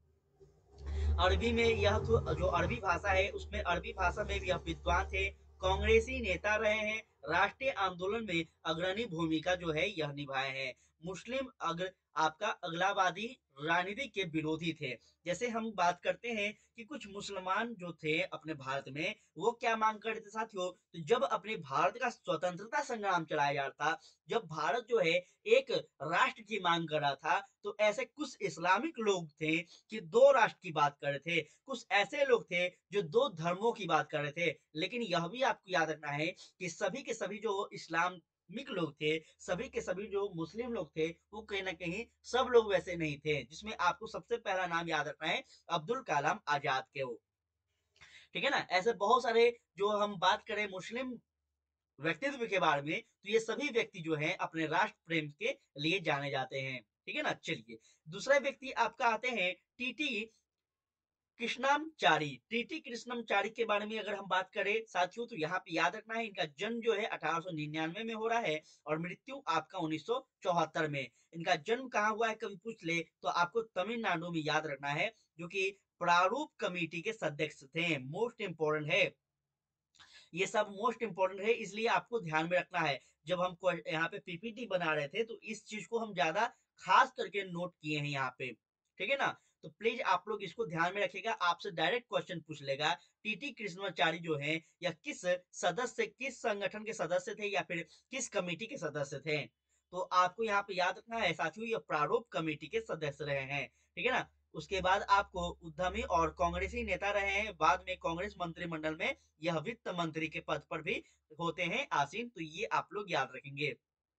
अरबी में यह तो जो अरबी भाषा है उसमें अरबी भाषा में भी यह विद्वान थे। कांग्रेसी नेता रहे हैं। राष्ट्रीय आंदोलन में अग्रणी भूमिका जो है यह निभाए हैं। मुस्लिम आपका अगलावादी राजनीति के विरोधी थे। जैसे हम बात करते हैं कि कुछ मुसलमान जो थे अपने भारत में वो क्या मांग करते थे साथियों, तो जब अपने भारत का स्वतंत्रता संग्राम चलाया जा रहा था, जब भारत जो है एक राष्ट्र की मांग कर रहा था, तो ऐसे कुछ इस्लामिक लोग थे कि दो राष्ट्र की बात कर रहे थे। कुछ ऐसे लोग थे जो दो धर्मों की बात कर रहे थे। लेकिन यह भी आपको याद रखना है कि सभी के सभी जो इस्लामिक लोग थे, सभी के सभी जो मुस्लिम लोग थे, वो कहीं ना कहीं सब लोग वैसे नहीं थे। जिसमें आपको सबसे पहला नाम याद रखना है अब्दुल कलाम आजाद के हो। ठीक है ना, ऐसे बहुत सारे जो हम बात करें मुस्लिम व्यक्तित्व के बारे में, तो ये सभी व्यक्ति जो हैं अपने राष्ट्र प्रेम के लिए जाने जाते हैं। ठीक है ना, चलिए दूसरा व्यक्ति आपका आते हैं टीटी कृष्णमाचारी। टीटी कृष्णमाचारी के बारे में अगर हम बात करें साथियों, तो यहाँ पे याद रखना है इनका जन्म जो है 1899 में हो रहा है और मृत्यु आपका 1974 में। इनका जन्म कहाँ हुआ है कभी पूछ ले तो आपको तमिलनाडु में याद रखना है, जो कि प्रारूप कमेटी के सदस्य थे। मोस्ट इंपोर्टेंट है, ये सब मोस्ट इंपोर्टेंट है, इसलिए आपको ध्यान में रखना है। जब हम यहाँ पे पीपीटी बना रहे थे तो इस चीज को हम ज्यादा खास करके नोट किए हैं यहाँ पे। ठीक है ना, तो प्लीज आप लोग इसको ध्यान में रखिएगा, आपसे डायरेक्ट क्वेश्चन पूछ लेगा। टीटी कृष्णमाचारी जो है या किस सदस्य, किस संगठन के सदस्य थे या फिर किस कमेटी के सदस्य थे, तो आपको यहाँ पे याद रखना है साथियों, ये प्रारूप कमेटी के सदस्य रहे हैं। ठीक है ना, उसके बाद आपको उद्यमी और कांग्रेसी नेता रहे हैं। बाद में कांग्रेस मंत्रिमंडल में यह वित्त मंत्री के पद पर भी होते हैं आसीन, तो ये आप लोग याद रखेंगे।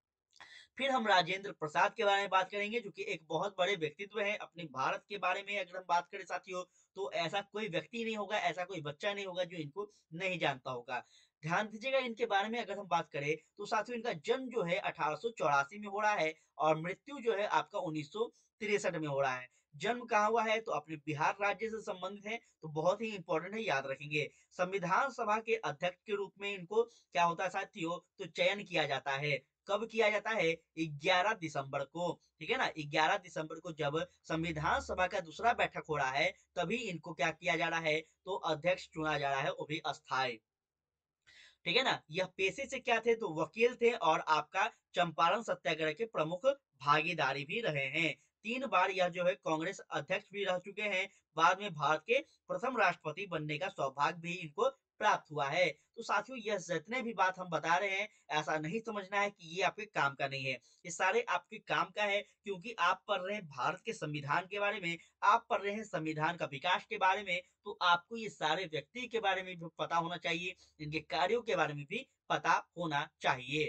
फिर हम राजेंद्र प्रसाद के बारे में बात करेंगे, जो कि एक बहुत बड़े व्यक्तित्व है अपने भारत के बारे में। अगर हम बात करें साथियों, तो ऐसा कोई व्यक्ति नहीं होगा, ऐसा कोई बच्चा नहीं होगा जो इनको नहीं जानता होगा। ध्यान दीजिएगा इनके बारे में अगर हम बात करें तो साथियों, इनका जन्म जो है 1884 में हो रहा है और मृत्यु जो है आपका 1963 में हो रहा है। जन्म कहाँ हुआ है तो अपने बिहार राज्य से संबंधित है, तो बहुत ही इंपॉर्टेंट है, याद रखेंगे। संविधान सभा के अध्यक्ष के रूप में इनको क्या होता है साथियों, तो चयन किया जाता है। कब किया जाता है? 11 दिसंबर को। ठीक है ना, 11 दिसंबर को जब संविधान सभा का दूसरा बैठक हो रहा है, तभी इनको क्या किया जा रहा है, तो अध्यक्ष चुना जा रहा है, वो भी अस्थायी। ठीक है ना, यह पेशे से क्या थे, तो वकील थे और आपका चंपारण सत्याग्रह के प्रमुख भागीदारी भी रहे हैं। 3 बार यह जो है कांग्रेस अध्यक्ष भी रह चुके हैं। बाद में भारत के प्रथम राष्ट्रपति बनने का सौभाग्य भी इनको प्राप्त हुआ है। तो साथियों, यह जितने भी बात हम बता रहे हैं, ऐसा नहीं समझना है कि ये आपके काम का नहीं है। ये सारे आपके काम का है, क्योंकि आप पढ़ रहे हैं भारत के संविधान के बारे में, आप पढ़ रहे हैं संविधान का विकास के बारे में, तो आपको ये सारे व्यक्ति के बारे में भी पता होना चाहिए, इनके कार्यों के बारे में भी पता होना चाहिए।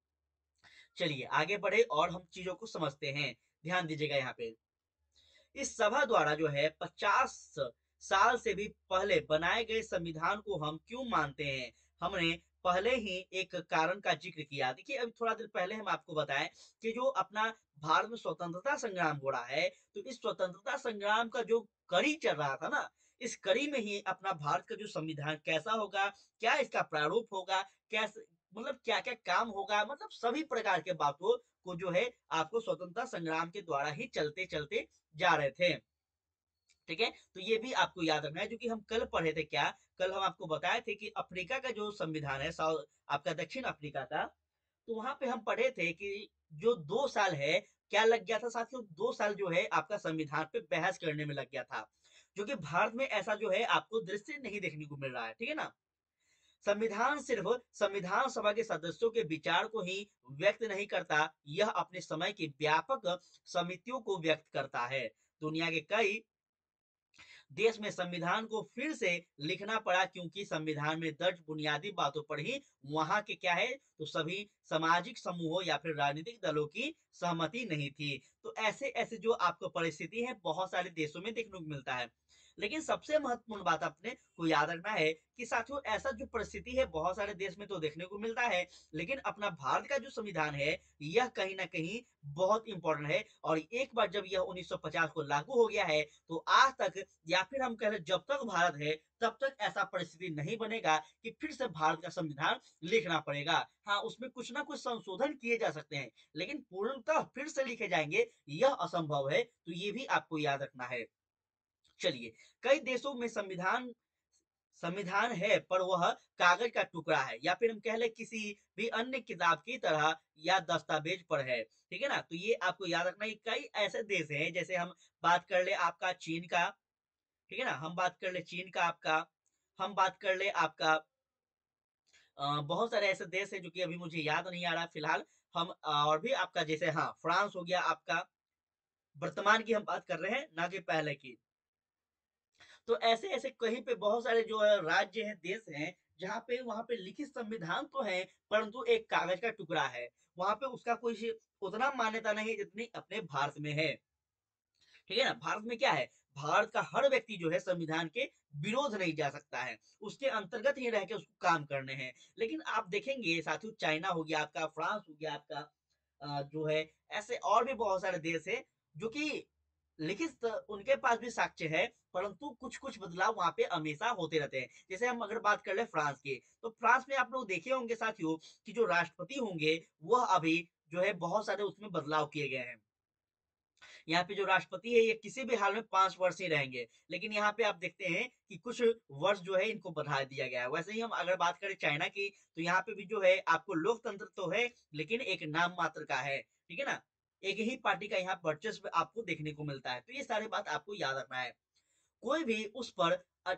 चलिए आगे बढ़े और हम चीजों को समझते हैं। ध्यान दीजिएगा यहाँ पे, इस सभा द्वारा जो है 50 साल से भी पहले बनाए गए संविधान को हम क्यों मानते हैं, हमने पहले ही एक कारण का जिक्र किया। देखिए अभी थोड़ा देर पहले हम आपको बताएं कि जो अपना भारत में स्वतंत्रता संग्राम हो रहा है, तो इस स्वतंत्रता संग्राम का जो कड़ी चल रहा था ना, इस कड़ी में ही अपना भारत का जो संविधान कैसा होगा, क्या इसका प्रारूप होगा, कैसे मतलब क्या क्या काम होगा, मतलब सभी प्रकार के बातों को जो है आपको स्वतंत्रता संग्राम के द्वारा ही चलते चलते जा रहे थे। ठीक है, तो ये भी आपको याद रखना है, जो कि हम कल पढ़े थे। क्या कल हम आपको बताए थे कि अफ्रीका का जो संविधान है, साउथ आपका दक्षिण अफ्रीका का, तो वहां पे हम पढ़े थे कि जो 2 साल है, क्या लग गया था साथियों, 2 साल जो है आपका संविधान पे बहस करने में लग गया था। जो कि भारत में ऐसा जो है आपको दृश्य नहीं देखने को मिल रहा है। ठीक है ना, संविधान सिर्फ संविधान सभा के सदस्यों के विचार को ही व्यक्त नहीं करता, यह अपने समय की व्यापक समितियों को व्यक्त करता है। दुनिया के कई देश में संविधान को फिर से लिखना पड़ा, क्योंकि संविधान में दर्ज बुनियादी बातों पर ही वहां के क्या है, तो सभी सामाजिक समूहों या फिर राजनीतिक दलों की सहमति नहीं थी। तो ऐसे ऐसे जो आपको परिस्थिति है बहुत सारे देशों में देखने को मिलता है। लेकिन सबसे महत्वपूर्ण बात अपने को याद रखना है कि साथियों ऐसा जो परिस्थिति है बहुत सारे देश में तो देखने को मिलता है, लेकिन अपना भारत का जो संविधान है यह कहीं ना कहीं बहुत इंपॉर्टेंट है। और एक बार जब यह 1950 को लागू हो गया है तो आज तक या फिर हम कह रहे जब तक भारत है तब तक ऐसा परिस्थिति नहीं बनेगा कि फिर से भारत का संविधान लिखना पड़ेगा। हाँ, उसमें कुछ ना कुछ संशोधन किए जा सकते हैं, लेकिन पूर्णतः फिर से लिखे जाएंगे यह असंभव है, तो ये भी आपको याद रखना है। चलिए, कई देशों में संविधान संविधान है पर वह कागज का टुकड़ा है या फिर हम कह ले किसी भी अन्य किताब की तरह या दस्तावेज पर है। ठीक है ना, तो ये आपको याद रखना है। कई ऐसे देश हैं, जैसे हम बात कर ले आपका चीन का, ठीक है ना, हम बात कर ले चीन का आपका, हम बात कर ले आपका बहुत सारे ऐसे देश हैं जो कि अभी मुझे याद नहीं आ रहा फिलहाल। हम और भी आपका जैसे हाँ फ्रांस हो गया आपका, वर्तमान की हम बात कर रहे हैं ना कि पहले की। तो ऐसे ऐसे कहीं पे बहुत सारे जो है राज्य हैं, देश हैं, जहाँ पे वहां पे लिखित संविधान तो है परंतु एक कागज का टुकड़ा है। वहां पे उसका कोई उतना मान्यता नहीं जितनी अपने भारत में है। ठीक है ना, भारत में क्या है, भारत का हर व्यक्ति जो है संविधान के विरोध नहीं जा सकता है, उसके अंतर्गत ही रह के उसको काम करने हैं। लेकिन आप देखेंगे साथियों, चाइना हो गया आपका, फ्रांस हो गया आपका, जो है ऐसे और भी बहुत सारे देश है जो कि लिखित उनके पास भी साक्ष्य है, परंतु कुछ कुछ बदलाव वहां पे हमेशा होते रहते हैं। जैसे हम अगर बात कर ले फ्रांस की, तो फ्रांस में आप लोग देखे होंगे साथियों कि जो राष्ट्रपति होंगे वह अभी जो है बहुत सारे उसमें बदलाव किए गए हैं। यहाँ पे जो राष्ट्रपति है ये किसी भी हाल में 5 वर्ष ही रहेंगे, लेकिन यहाँ पे आप देखते हैं कि कुछ वर्ष जो है इनको बढ़ा दिया गया है। वैसे ही हम अगर बात करें चाइना की, तो यहाँ पे भी जो है आपको लोकतंत्र तो है लेकिन एक नाम मात्र का है। ठीक है ना, एक ही पार्टी का यहाँ वर्चस्व आपको देखने को मिलता है। तो ये सारी बात आपको याद रखना है। कोई भी उस पर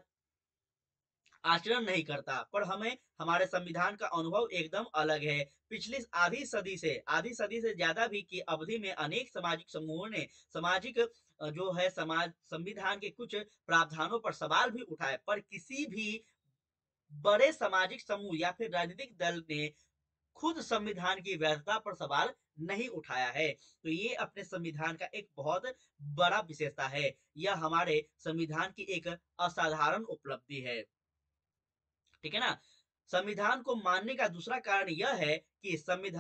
आचरण नहीं करता, पर हमें हमारे संविधान का अनुभव एकदम अलग है। पिछली आधी सदी से ज्यादा भी की अवधि में अनेक सामाजिक समूहों ने सामाजिक जो है समाज संविधान के कुछ प्रावधानों पर सवाल भी उठाए, पर किसी भी बड़े सामाजिक समूह या फिर राजनीतिक दल ने खुद संविधान की वैधता पर सवाल नहीं उठाया है। तो ये अपने संविधान का एक बहुत बड़ा विशेषता है। यह हमारे संविधान की एक असाधारण उपलब्धि है। ठीक है ना, संविधान को मानने का दूसरा कारण यह है कि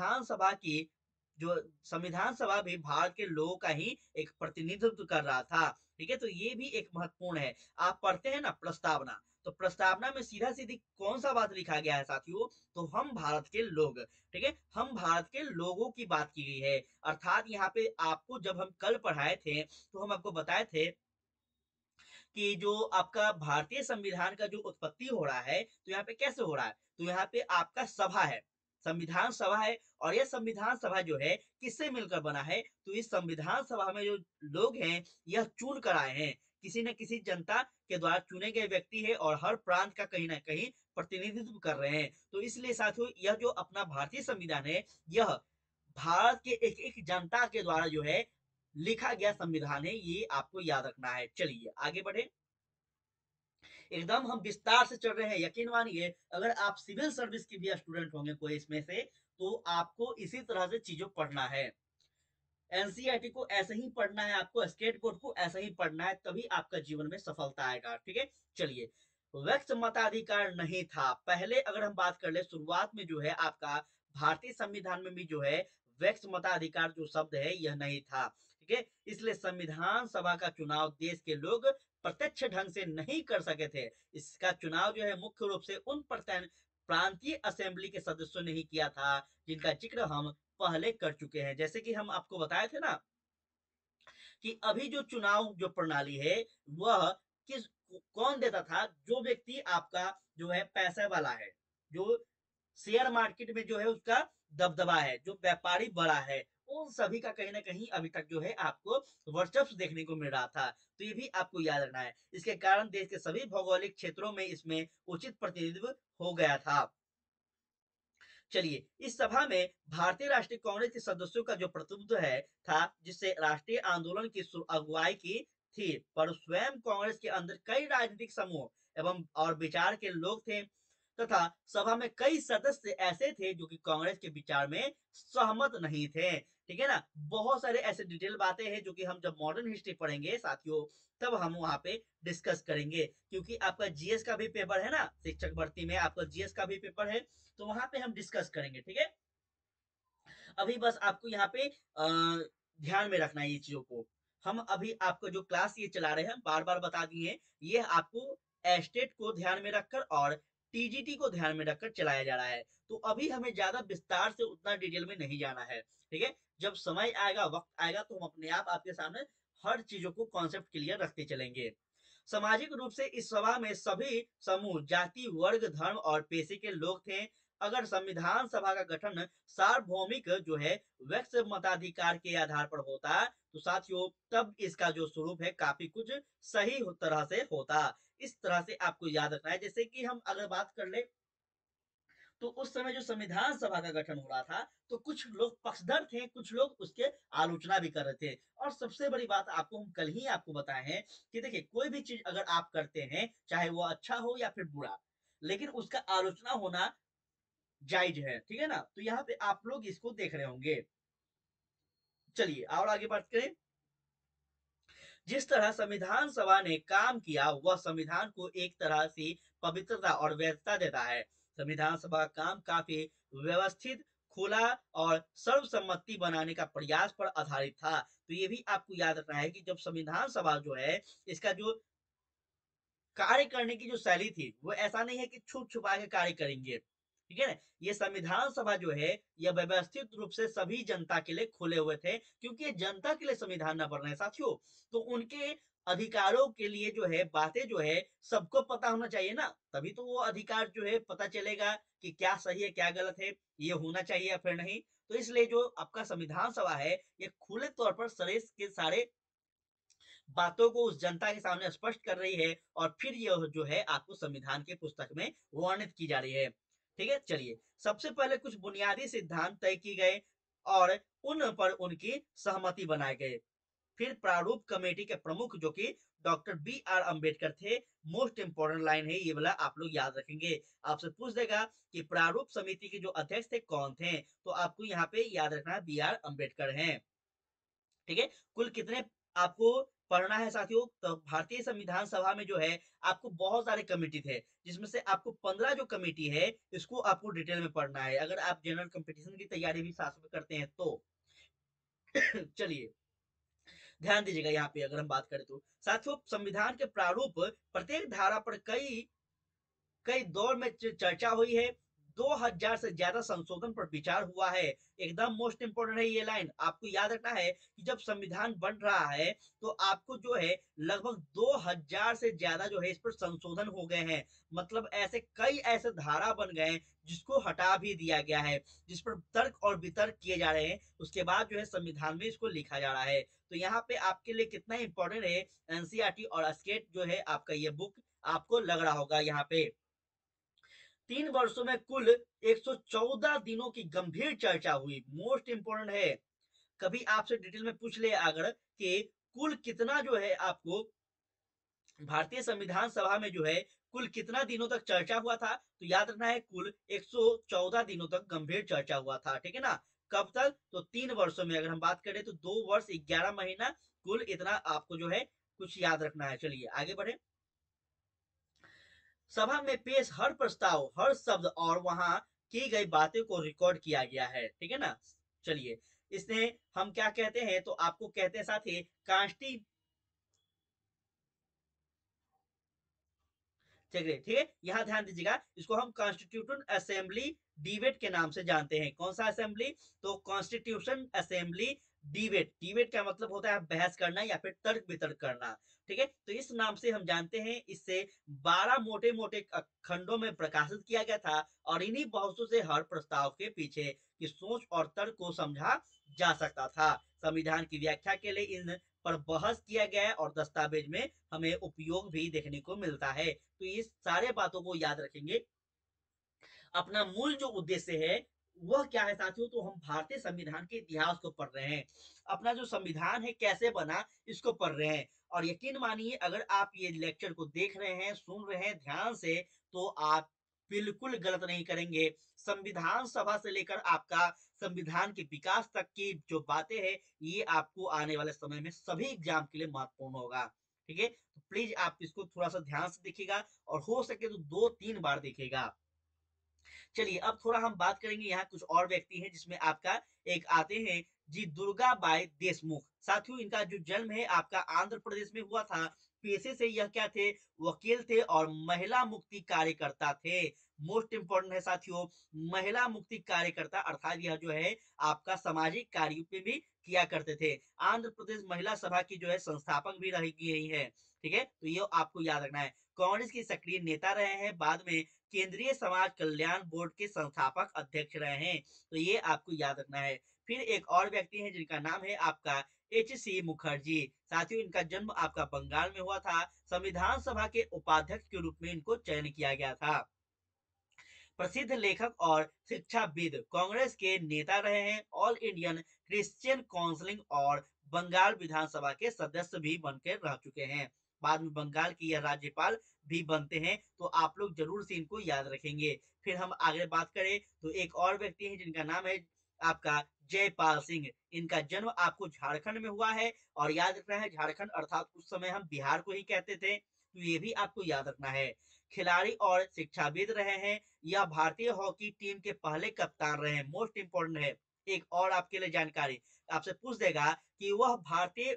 संविधान सभा भी भारत के लोगों का ही एक प्रतिनिधित्व कर रहा था। ठीक है, तो ये भी एक महत्वपूर्ण है। आप पढ़ते हैं ना प्रस्तावना, तो प्रस्तावना में सीधा सीधी कौन सा बात लिखा गया है साथियों, तो हम भारत के लोग, ठीक है, हम भारत के लोगों की बात की गई है। अर्थात यहाँ पे आपको जब हम कल पढ़ाए थे तो हम आपको बताए थे कि जो आपका भारतीय संविधान का जो उत्पत्ति हो रहा है तो यहाँ पे कैसे हो रहा है, तो यहाँ पे आपका सभा है, संविधान सभा है। और यह संविधान सभा जो है किससे मिलकर बना है, तो इस संविधान सभा में जो लोग हैं यह चुन कर आए हैं, किसी न किसी जनता के द्वारा चुने गए व्यक्ति है और हर प्रांत का कहीं ना कहीं प्रतिनिधित्व कर रहे हैं। तो इसलिए साथियों यह जो अपना भारतीय संविधान है यह भारत के एक एक जनता के द्वारा जो है लिखा गया संविधान है, ये आपको याद रखना है। चलिए आगे बढ़े, एकदम हम विस्तार से चल रहे हैं। यकीन मानिए अगर आप सिविल सर्विस की भी स्टूडेंट होंगे कोई इसमें से, तो आपको इसी तरह से चीजों पढ़ना है। एनसीईआरटी को ऐसे ही पढ़ना है, आपको स्टेट बोर्ड को ऐसे ही पढ़ना है, तभी आपका जीवन में सफलता आएगा। ठीक है, चलिए, व्यक्त मताधिकार नहीं था पहले। अगर हम बात कर ले शुरुआत में जो है आपका भारतीय संविधान में भी जो है व्यक्त मताधिकार जो शब्द है यह नहीं था। ठीक है, इसलिए संविधान सभा का चुनाव देश के लोग प्रत्यक्ष ढंग से नहीं कर सके थे। इसका चुनाव जो है मुख्य रूप से उन प्रांतीय असेंबली के सदस्यों ने ही किया था जिनका जिक्र हम पहले कर चुके हैं। जैसे कि हम आपको बताए थे ना कि अभी जो चुनाव जो प्रणाली है वह किस कौन देता था, जो व्यक्ति आपका जो है पैसे वाला है, जो शेयर मार्केट में जो है उसका दबदबा है, जो व्यापारी बड़ा है, उन सभी का कहीं ना कहीं अभी तक जो है आपको वर्चस्व देखने को मिल रहा था। तो ये भी आपको याद रखना है। इसके कारण देश के सभी भौगोलिक क्षेत्रों में इसमें उचित प्रतिनिधित्व हो गया था। चलिए, इस सभा में भारतीय राष्ट्रीय कांग्रेस के सदस्यों का जो प्रतिनिधित्व है था, जिससे राष्ट्रीय आंदोलन की अगुवाई की थी, पर स्वयं कांग्रेस के अंदर कई राजनीतिक समूह एवं और विचार के लोग थे। तथा सभा में कई सदस्य ऐसे थे जो कि कांग्रेस के विचार में सहमत नहीं थे। ठीक है ना, बहुत सारे ऐसे डिटेल बातें हैं जो कि हम जब मॉडर्न हिस्ट्री पढ़ेंगे साथियों तब हम वहां पे डिस्कस करेंगे, क्योंकि आपका जीएस का भी पेपर है ना, शिक्षक भर्ती में आपका जीएस का भी पेपर है, तो वहां पे हम डिस्कस करेंगे। ठीक है, अभी बस आपको यहाँ पे ध्यान में रखना है ये चीजों को। हम अभी आपको जो क्लास ये चला रहे हैं बार बार बता दिए, ये आपको एस्टेट को ध्यान में रखकर और टीजीटी को ध्यान में रखकर चलाया जा रहा है। तो अभी हमें ज्यादा विस्तार से उतना डिटेल में नहीं जाना है। ठीक है, जब समय आएगा वक्त आएगा तो हम अपने आप आपके सामने हर चीजों को कॉन्सेप्ट क्लियर रखते चलेंगे। सामाजिक रूप से इस सभा में सभी समूह, जाति, वर्ग, धर्म और पेशे के लोग थे। अगर संविधान सभा का गठन सार्वभौमिक जो है व्यक्त मताधिकार के आधार पर होता तो साथियों तब इसका जो स्वरूप है काफी कुछ सही तरह से होता। इस तरह से आपको याद रखना है। जैसे कि हम अगर बात कर ले तो उस समय जो संविधान सभा का गठन हो रहा था तो कुछ लोग पक्षधर थे, कुछ लोग उसके आलोचना भी कर रहे थे। और सबसे बड़ी बात आपको हम कल ही आपको बताए हैं कि देखिए कोई भी चीज अगर आप करते हैं चाहे वो अच्छा हो या फिर बुरा, लेकिन उसका आलोचना होना जायज है। ठीक है ना, तो यहाँ पे आप लोग इसको देख रहे होंगे। चलिए और आगे बात करें। जिस तरह संविधान सभा ने काम किया वह संविधान को एक तरह से पवित्रता और वैधता देता है। संविधान सभा का काम काफी व्यवस्थित, खुला और सर्वसम्मति बनाने का प्रयास पर आधारित था। तो ये भी आपको याद रखना है कि जब संविधान सभा जो है इसका जो कार्य करने की जो शैली थी वो ऐसा नहीं है कि छुप छुपा के कार्य करेंगे। ठीक है ना, ये संविधान सभा जो है यह व्यवस्थित रूप से सभी जनता के लिए खुले हुए थे, क्योंकि ये जनता के लिए संविधान न बन रहे हैं साथियों। तो उनके अधिकारों के लिए जो है बातें जो है सबको पता होना चाहिए ना, तभी तो वो अधिकार जो है पता चलेगा कि क्या सही है क्या गलत है, ये होना चाहिए या फिर नहीं। तो इसलिए जो आपका संविधान सभा है ये खुले तौर पर सरेस के सारे बातों को उस जनता के सामने स्पष्ट कर रही है और फिर यह जो है आपको संविधान के पुस्तक में वर्णित की जा रही है। ठीक है, चलिए सबसे पहले कुछ बुनियादी सिद्धांत तय किए गए और उन पर उनकी सहमति बनाए गए। फिर प्रारूप कमेटी के प्रमुख जो कि डॉक्टर बी आर अम्बेडकर थे। मोस्ट इंपोर्टेंट लाइन है ये वाला, आप लोग याद रखेंगे। आपसे पूछ देगा कि प्रारूप समिति के जो अध्यक्ष थे कौन थे, तो आपको यहाँ पे याद रखना बी आर अम्बेडकर हैं। ठीक है, कुल कितने आपको पढ़ना है साथियों, तो भारतीय संविधान सभा में जो है आपको बहुत सारे कमेटी थे, जिसमें से आपको 15 जो कमेटी है इसको आपको डिटेल में पढ़ना है अगर आप जनरल कंपटीशन की तैयारी भी साथ में करते हैं तो। चलिए ध्यान दीजिएगा यहाँ पे अगर हम बात करें तो साथियों संविधान के प्रारूप प्रत्येक धारा पर कई कई दौर में चर्चा हुई है। 2000 से ज्यादा संशोधन पर विचार हुआ है। एकदम मोस्ट इंपोर्टेंट है ये लाइन, आपको याद रखना है कि जब संविधान बन रहा है तो आपको जो है लगभग 2000 से ज्यादा जो है इस पर संशोधन हो गए हैं। मतलब ऐसे कई ऐसे धारा बन गए हैं जिसको हटा भी दिया गया है, जिस पर तर्क और वितर्क किए जा रहे हैं, उसके बाद जो है संविधान में इसको लिखा जा रहा है। तो यहाँ पे आपके लिए कितना इंपॉर्टेंट है एनसीईआरटी और स्टेट जो है आपका ये बुक आपको लग रहा होगा यहाँ पे। 3 वर्षों में कुल 114 दिनों की गंभीर चर्चा हुई। मोस्ट इंपोर्टेंट है, कभी आपसे डिटेल में पूछ ले अगर कि कुल कितना जो है आपको भारतीय संविधान सभा में जो है कुल कितना दिनों तक चर्चा हुआ था, तो याद रखना है कुल 114 दिनों तक गंभीर चर्चा हुआ था। ठीक है ना, कब तक, तो 3 वर्षों में। अगर हम बात करें तो 2 वर्ष 11 महीना, कुल इतना आपको जो है कुछ याद रखना है। चलिए आगे बढ़े। सभा में पेश हर प्रस्ताव, हर शब्द और वहां की गई बातें को रिकॉर्ड किया गया है। ठीक है ना, चलिए इसने हम क्या कहते हैं, तो आपको कहते हैं साथी कांस्टी, ठीक है, यहाँ ध्यान दीजिएगा, इसको हम कॉन्स्टिट्यूशन असेंबली डिबेट के नाम से जानते हैं। कौन सा असेंबली, तो कॉन्स्टिट्यूशन असेंबली डिबेट। डिबेट का मतलब होता है बहस करना या फिर तर्क वितर्क करना। ठीक है, तो इस नाम से हम जानते हैं। इससे 12 मोटे मोटे खंडों में प्रकाशित किया गया था और इन्हीं बहसों से हर प्रस्ताव के पीछे की सोच और तर्क को समझा जा सकता था। संविधान की व्याख्या के लिए इन पर बहस किया गया है और दस्तावेज में हमें उपयोग भी देखने को मिलता है। तो इस सारे बातों को याद रखेंगे। अपना मूल जो उद्देश्य है वह क्या है साथियों, तो हम भारतीय संविधान के इतिहास को पढ़ रहे हैं। अपना जो संविधान है कैसे बना इसको पढ़ रहे हैं। और यकीन मानिए अगर आप ये लेक्चर को देख रहे हैं, सुन रहे हैं ध्यान से, तो आप बिल्कुल गलत नहीं करेंगे। संविधान सभा से लेकर आपका संविधान के विकास तक की जो बातें हैं, ये आपको आने वाले समय में सभी एग्जाम के लिए महत्वपूर्ण होगा। ठीक है, तो प्लीज आप इसको थोड़ा सा ध्यान से देखिएगा और हो सके तो 2-3 बार देखिएगा। चलिए अब थोड़ा हम बात करेंगे, यहाँ कुछ और व्यक्ति हैं जिसमें आपका एक आते हैं जी दुर्गा बाई देशमुख। साथियों इनका जो जन्म है आपका आंध्र प्रदेश में हुआ था। पेशे से यह क्या थे, वकील थे और महिला मुक्ति कार्यकर्ता थे। मोस्ट इंपॉर्टेंट है साथियों, महिला मुक्ति कार्यकर्ता, अर्थात यह जो है आपका सामाजिक कार्यों पे भी किया करते थे। आंध्र प्रदेश महिला सभा की जो है संस्थापक भी रही है। ठीक है, तो ये आपको याद रखना है। कांग्रेस के सक्रिय नेता रहे हैं, बाद में केंद्रीय समाज कल्याण बोर्ड के संस्थापक अध्यक्ष रहे हैं। तो ये आपको याद रखना है। फिर एक और व्यक्ति हैं जिनका नाम है आपका H.C. मुखर्जी। साथियों इनका जन्म आपका बंगाल में हुआ था। संविधान सभा के उपाध्यक्ष के रूप में इनको चयन किया गया था। प्रसिद्ध लेखक और शिक्षाविद, कांग्रेस के नेता रहे हैं। ऑल इंडियन क्रिश्चियन काउंसिल और बंगाल विधानसभा के सदस्य भी बनकर रह चुके हैं। बाद में बंगाल की यह राज्यपाल भी बनते हैं। तो आप लोग जरूर से इनको याद रखेंगे। फिर हम आगे बात करें तो एक और व्यक्ति हैं जिनका नाम है आपका जयपाल सिंह। इनका जन्म आपको झारखंड में हुआ है और याद रखना है झारखंड अर्थात उस समय हम बिहार को ही कहते थे, तो ये भी आपको याद रखना है। खिलाड़ी और शिक्षाविद रहे हैं। यह भारतीय हॉकी टीम के पहले कप्तान रहे हैं। मोस्ट इंपोर्टेंट है। एक और आपके लिए जानकारी, आपसे पूछ देगा कि वह भारतीय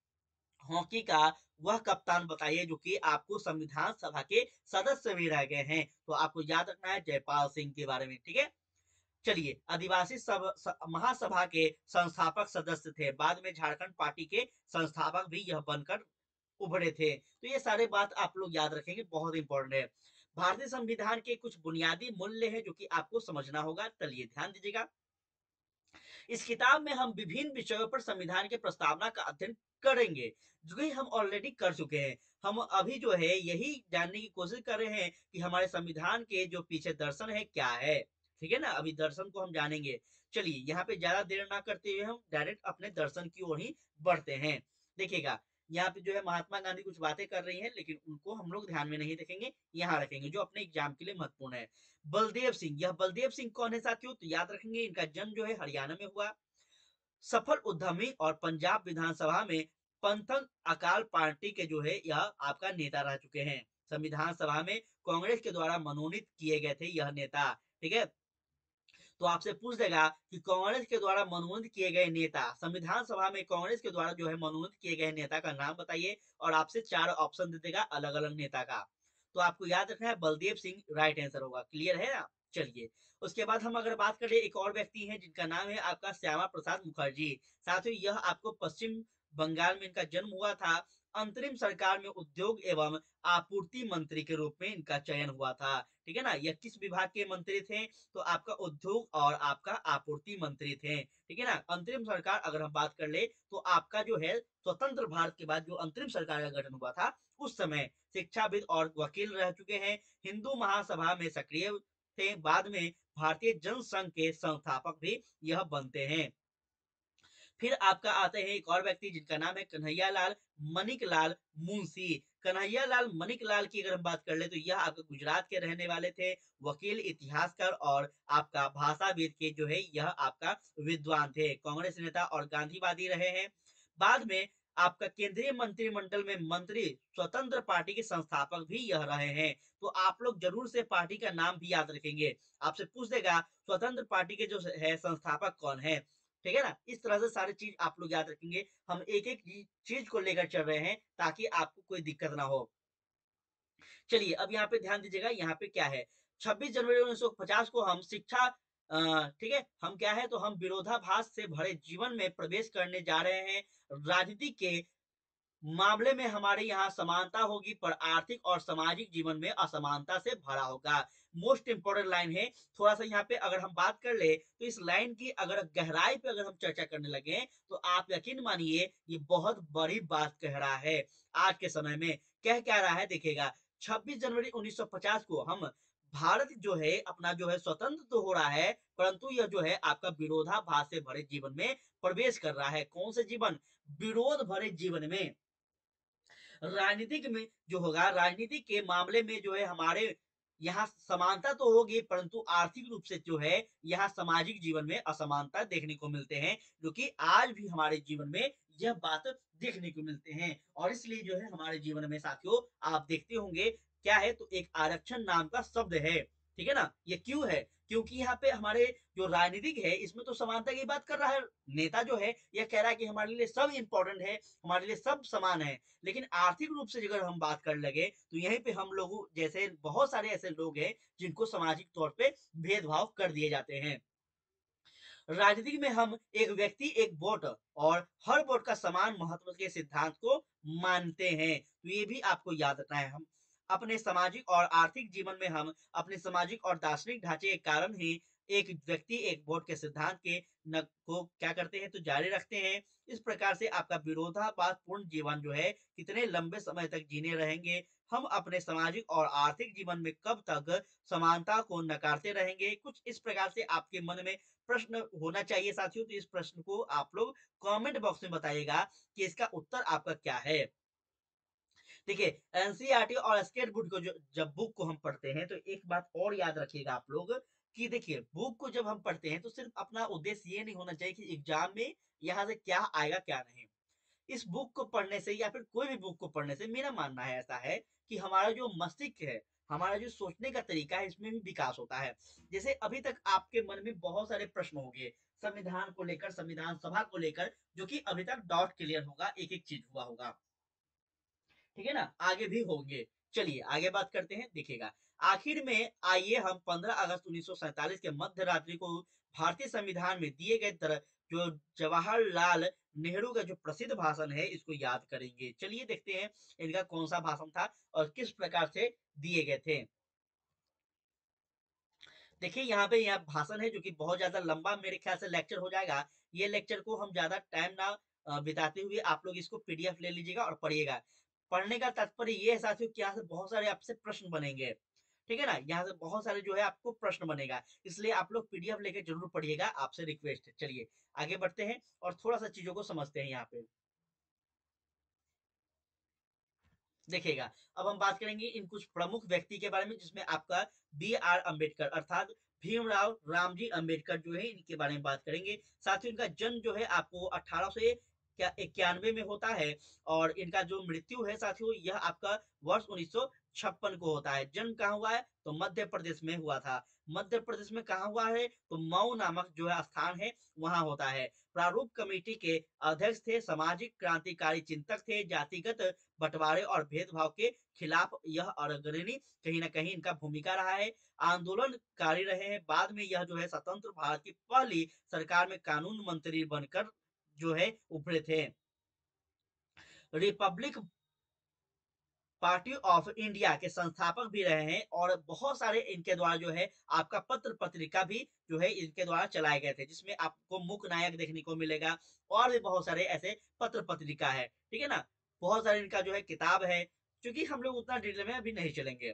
हॉकी का वह कप्तान बताइए जो कि आपको संविधान सभा के सदस्य भी रह गए हैं। तो आपको याद रखना है जयपाल सिंह के बारे में। ठीक है, चलिए आदिवासी महासभा के संस्थापक सदस्य थे। बाद में झारखंड पार्टी के संस्थापक भी यह बनकर उभरे थे। तो ये सारे बात आप लोग याद रखेंगे, बहुत इंपॉर्टेंट है। भारतीय संविधान के कुछ बुनियादी मूल्य हैं जो कि आपको समझना होगा। चलिए ध्यान दीजिएगा। इस किताब में हम विभिन्न विषयों पर संविधान के प्रस्तावना का अध्ययन करेंगे, जो कि हम ऑलरेडी कर चुके हैं। हम अभी जो है यही जानने की कोशिश कर रहे हैं कि हमारे संविधान के जो पीछे दर्शन है क्या है। ठीक है ना, अभी दर्शन को हम जानेंगे। चलिए यहाँ पे ज्यादा देर ना करते हुए हम डायरेक्ट अपने दर्शन की ओर ही बढ़ते हैं। देखिएगा यहाँ पे जो है महात्मा गांधी कुछ बातें कर रही हैं, लेकिन उनको हम लोग ध्यान में नहीं रखेंगे, यहाँ रखेंगे जो अपने एग्जाम के लिए महत्वपूर्ण है। बलदेव सिंह, यह बलदेव सिंह कौन है साथियों, तो याद रखेंगे इनका जन्म जो है हरियाणा में हुआ। सफल उद्यमी और पंजाब विधानसभा में पंथक अकाल पार्टी के जो है यह आपका नेता रह चुके हैं। संविधान सभा में कांग्रेस के द्वारा मनोनीत किए गए थे यह नेता। ठीक है, तो आपसे पूछ देगा कि कांग्रेस के द्वारा मनोनीत किए गए नेता, संविधान सभा में कांग्रेस के द्वारा जो है मनोनीत किए गए नेता का नाम बताइए, और आपसे 4 ऑप्शन दे देगा अलग अलग नेता का। तो आपको याद रखना है बलदेव सिंह राइट आंसर होगा। क्लियर है ना, चलिए उसके बाद हम अगर बात करें एक और व्यक्ति हैं जिनका नाम है आपका श्यामा प्रसाद मुखर्जी। साथियों यह आपको पश्चिम बंगाल में इनका जन्म हुआ था। अंतरिम सरकार में उद्योग एवं आपूर्ति मंत्री के रूप में इनका चयन हुआ था। ठीक है ना, यह किस विभाग के मंत्री थे, तो आपका उद्योग और आपका आपूर्ति मंत्री थे। ठीक है ना, अंतरिम सरकार अगर हम बात कर ले तो आपका जो है स्वतंत्र भारत के बाद जो अंतरिम सरकार का गठन हुआ था उस समय शिक्षाविद और वकील रह चुके हैं। हिंदू महासभा में सक्रिय थे। बाद में भारतीय जनसंघ के संस्थापक भी यह बनते हैं। फिर आपका आते हैं एक और व्यक्ति जिनका नाम है कन्हैया लाल मणिकलाल मुंशी। कन्हैया लाल मणिकलाल की अगर हम बात कर ले तो यह आपके गुजरात के रहने वाले थे। वकील, इतिहासकार और आपका भाषाविद के जो है यह आपका विद्वान थे। कांग्रेस नेता और गांधीवादी रहे हैं। बाद में आपका केंद्रीय मंत्रिमंडल में मंत्री, स्वतंत्र पार्टी के संस्थापक भी यह रहे हैं। तो आप लोग जरूर से पार्टी का नाम भी याद रखेंगे। आपसे पूछ देगा स्वतंत्र पार्टी के जो है संस्थापक कौन है। ठीक है ना, इस तरह से सारी चीज आप लोग याद रखेंगे। हम एक एक चीज को लेकर चल रहे हैं ताकि आपको कोई दिक्कत ना हो। चलिए अब यहाँ पे ध्यान दीजिएगा, यहाँ पे क्या है, 26 जनवरी 1950 को हम शिक्षा ठीक है, हम क्या है तो हम विरोधाभास से भरे जीवन में प्रवेश करने जा रहे हैं। राजनीति के मामले में हमारे यहाँ समानता होगी, पर आर्थिक और सामाजिक जीवन में असमानता से भरा होगा। मोस्ट इंपोर्टेंट लाइन है। थोड़ा सा यहाँ पे अगर हम बात कर ले तो इस लाइन की अगर गहराई पे अगर हम चर्चा करने लगे तो आप यकीन मानिए ये बहुत बड़ी बात कह रहा है। आज के समय में कह क्या रहा है देखिएगा, 26 जनवरी 1950 को हम भारत जो है अपना जो है स्वतंत्र तो हो रहा है, परंतु यह जो है आपका विरोधाभास से भरे जीवन में प्रवेश कर रहा है। कौन से जीवन, विरोध भरे जीवन में। राजनीतिक में जो होगा, राजनीति के मामले में जो है हमारे यहाँ समानता तो होगी, परंतु आर्थिक रूप से जो है यहाँ सामाजिक जीवन में असमानता देखने को मिलते हैं, जो कि आज भी हमारे जीवन में यह बात देखने को मिलते हैं। और इसलिए जो है हमारे जीवन में साथियों आप देखते होंगे क्या है, तो एक आरक्षण नाम का शब्द है, ठीक है ना। ये क्यों है? क्योंकि यहाँ पे हमारे जो राजनीतिक है इसमें तो समानता की बात कर रहा है, नेता जो है यह कह रहा है कि हमारे लिए सब इंपॉर्टेंट है, हमारे लिए सब समान है। लेकिन आर्थिक रूप से अगर हम बात कर लगे तो यहीं पे हम लोगों जैसे बहुत सारे ऐसे लोग हैं जिनको सामाजिक तौर पे भेदभाव कर दिए जाते हैं। राजनीति में हम एक व्यक्ति एक वोट और हर वोट का समान महत्व के सिद्धांत को मानते हैं, तो ये भी आपको याद रखना है। हम अपने सामाजिक और आर्थिक जीवन में हम अपने सामाजिक और दार्शनिक ढांचे के कारण ही एक व्यक्ति एक वोट के सिद्धांत के न को क्या करते हैं तो जारी रखते हैं। इस प्रकार से आपका विरोधाभास पूर्ण जीवन जो है कितने लंबे समय तक जीने रहेंगे, हम अपने सामाजिक और आर्थिक जीवन में कब तक समानता को नकारते रहेंगे, कुछ इस प्रकार से आपके मन में प्रश्न होना चाहिए साथियों। तो इस प्रश्न को आप लोग कमेंट बॉक्स में बताइएगा कि इसका उत्तर आपका क्या है। देखिए एनसीईआरटी और स्केट बुक को जब बुक को हम पढ़ते हैं तो एक बात और याद रखिएगा आप लोग कि देखिए बुक को जब हम पढ़ते हैं तो सिर्फ अपना उद्देश्य ये नहीं होना चाहिए कि एग्जाम में यहाँ से क्या आएगा क्या नहीं। इस बुक को पढ़ने से या फिर कोई भी बुक को पढ़ने से मेरा मानना है ऐसा है कि हमारा जो मस्तिष्क है, हमारा जो सोचने का तरीका है इसमें भी विकास होता है। जैसे अभी तक आपके मन में बहुत सारे प्रश्न होंगे संविधान को लेकर, संविधान सभा को लेकर, जो कि अभी तक डाउट क्लियर होगा, एक एक चीज हुआ होगा, ठीक है ना, आगे भी होंगे। चलिए आगे बात करते हैं, देखिएगा आखिर में आइए हम 15 अगस्त 1947 के मध्य रात्रि को भारतीय संविधान में दिए गए जो जवाहरलाल नेहरू का जो प्रसिद्ध भाषण है इसको याद करेंगे। चलिए देखते हैं इनका कौन सा भाषण था और किस प्रकार से दिए गए थे। देखिए यहाँ पे यह भाषण है जो कि बहुत ज्यादा लंबा मेरे ख्याल से लेक्चर हो जाएगा। ये लेक्चर को हम ज्यादा टाइम ना बिताते हुए आप लोग इसको पीडीएफ ले लीजिएगा और पढ़िएगा। पढ़ने का तात्पर्य ये है साथियों कि यहाँ से बहुत सारे आपसे प्रश्न बनेंगे, ठीक है ना, यहाँ से बहुत सारे जो है आपको प्रश्न बनेगा, इसलिए आप लोग पीडीएफ लेके जरूर पढ़िएगा, आपसे रिक्वेस्ट है। चलिए आगे बढ़ते हैं और थोड़ा सा चीजों को समझते हैं यहाँ पे। देखिएगा अब हम बात करेंगे इन कुछ प्रमुख व्यक्ति के बारे में जिसमें आपका बी आर अम्बेडकर अर्थात भीमराव रामजी अम्बेडकर जो है इनके बारे में बात करेंगे। साथ ही इनका जन्म जो है आपको 1891 में होता है और इनका जो मृत्यु है साथियों यह आपका वर्ष 1956 को होता है। जन्म कहाँ हुआ है तो मध्य प्रदेश में हुआ था। मध्य प्रदेश में कहाँ हुआ है तो मऊ नामक जो है स्थान है वहां होता है। प्रारूप कमेटी के अध्यक्ष थे, सामाजिक क्रांतिकारी चिंतक थे, जातिगत बंटवारे और भेदभाव के खिलाफ यह अग्रणी कहीं ना कहीं इनका भूमिका रहा है। आंदोलनकारी रहे हैं, बाद में यह जो है स्वतंत्र भारत की पहली सरकार में कानून मंत्री बनकर जो है उभरे थे। रिपब्लिक पार्टी ऑफ इंडिया के संस्थापक भी रहे हैं और बहुत सारे इनके द्वारा जो है आपका पत्र पत्रिका भी जो है इनके द्वारा चलाए गए थे जिसमें आपको मुख्य नायक देखने को मिलेगा और भी बहुत सारे ऐसे पत्र पत्रिका है, ठीक है ना। बहुत सारे इनका जो है किताब है, क्योंकि हम लोग उतना डिटेल में अभी नहीं चलेंगे।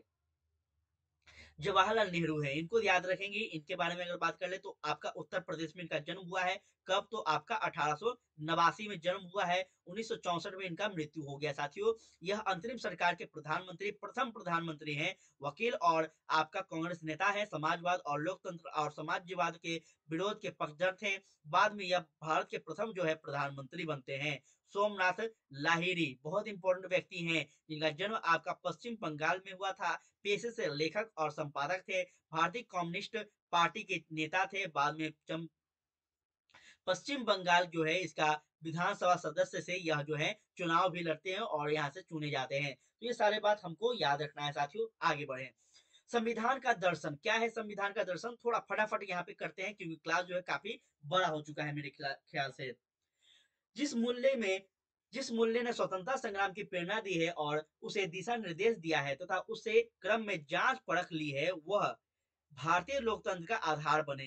जवाहरलाल नेहरू है, इनको याद रखेंगे। इनके बारे में अगर बात कर ले तो आपका उत्तर प्रदेश में इनका जन्म हुआ है, कब तो आपका 1889 में जन्म हुआ है, 1964 में इनका मृत्यु हो गया साथियों। यह अंतरिम सरकार के प्रधानमंत्री, प्रथम प्रधानमंत्री हैं, वकील और आपका कांग्रेस नेता है, समाजवाद और लोकतंत्र और समाजवाद के विरोध के पक्षधर थे। बाद में यह भारत के प्रथम जो है प्रधानमंत्री बनते हैं। सोमनाथ लाहिरी बहुत इंपॉर्टेंट व्यक्ति हैं जिनका जन्म आपका पश्चिम बंगाल में हुआ था। पेशे से लेखक और संपादक थे, भारतीय कम्युनिस्ट पार्टी के नेता थे, बाद में पश्चिम बंगाल जो है इसका विधानसभा सदस्य से यह जो है चुनाव भी लड़ते हैं और यहाँ से चुने जाते हैं। तो ये सारे बात हमको याद रखना है साथियों। आगे बढ़े, संविधान का दर्शन क्या है। संविधान का दर्शन थोड़ा फटाफट यहाँ पे करते हैं क्योंकि क्लास जो है काफी बड़ा हो चुका है मेरे ख्याल से। जिस मूल्य में जिस मूल्य ने स्वतंत्रता संग्राम की प्रेरणा दी है और उसे दिशा निर्देश दिया है तथा उसे क्रम में जांच परख ली है, वह भारतीय लोकतंत्र का आधार बने।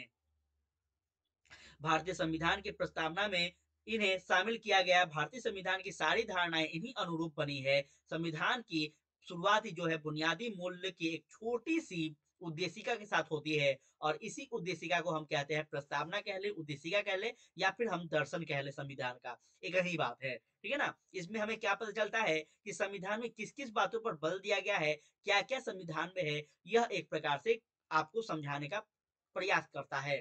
भारतीय संविधान की प्रस्तावना में इन्हें शामिल किया गया। भारतीय संविधान की सारी धारणाएं इन्हीं अनुरूप बनी है। संविधान की शुरुआती जो है बुनियादी मूल्य की एक छोटी सी उद्देशिका के साथ होती है, और इसी उद्देशिका को हम कहते हैं प्रस्तावना कह ले, उद्देशिका कह ले, या फिर हम दर्शन कह ले संविधान का, एक ही बात है। ठीक है ना। इसमें हमें क्या पता चलता है कि संविधान में किस किस बातों पर बल दिया गया है, क्या क्या संविधान में है, यह एक प्रकार से आपको समझाने का प्रयास करता है।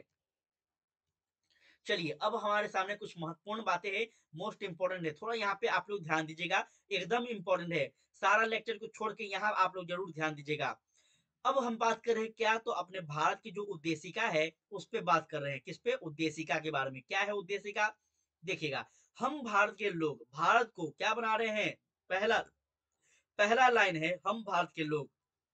चलिए अब हमारे सामने कुछ महत्वपूर्ण बातें हैं, मोस्ट इंपोर्टेंट है, थोड़ा यहाँ पे आप लोग ध्यान दीजिएगा, एकदम इंपॉर्टेंट है, सारा लेक्चर को छोड़ के यहाँ आप लोग जरूर ध्यान दीजिएगा। अब हम बात कर रहे हैं क्या, तो अपने भारत की जो उद्देशिका है उस पे बात कर रहे हैं, किस पे, उद्देशिका के बारे में। क्या है उद्देशिका, देखिएगा, हम भारत के लोग भारत को क्या बना रहे हैं, पहला पहला लाइन है, हम भारत के लोग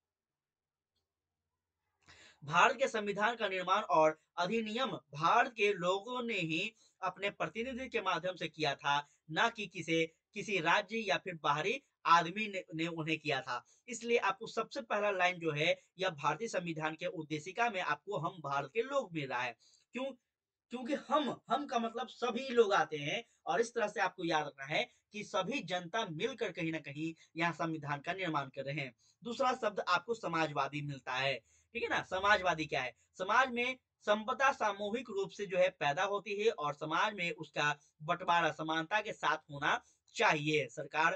भारत के संविधान का निर्माण और अधिनियम भारत के लोगों ने ही अपने प्रतिनिधि के माध्यम से किया था, ना कि किसी राज्य या फिर बाहरी आदमी ने उन्हें किया था। इसलिए आपको सबसे पहला लाइन जो है यह भारतीय संविधान के उद्देशिका में आपको हम भारत के लोग मिल रहा है। क्यों, क्योंकि हम का मतलब सभी लोग आते हैं, और इस तरह से आपको याद रखना है कि सभी जनता मिलकर कहीं ना कहीं यहाँ संविधान का निर्माण कर रहे हैं। दूसरा शब्द आपको समाजवादी मिलता है। ठीक है ना। समाजवादी क्या है, समाज में संपदा सामूहिक रूप से जो है पैदा होती है, और समाज में उसका बंटवारा समानता के साथ होना चाहिए। सरकार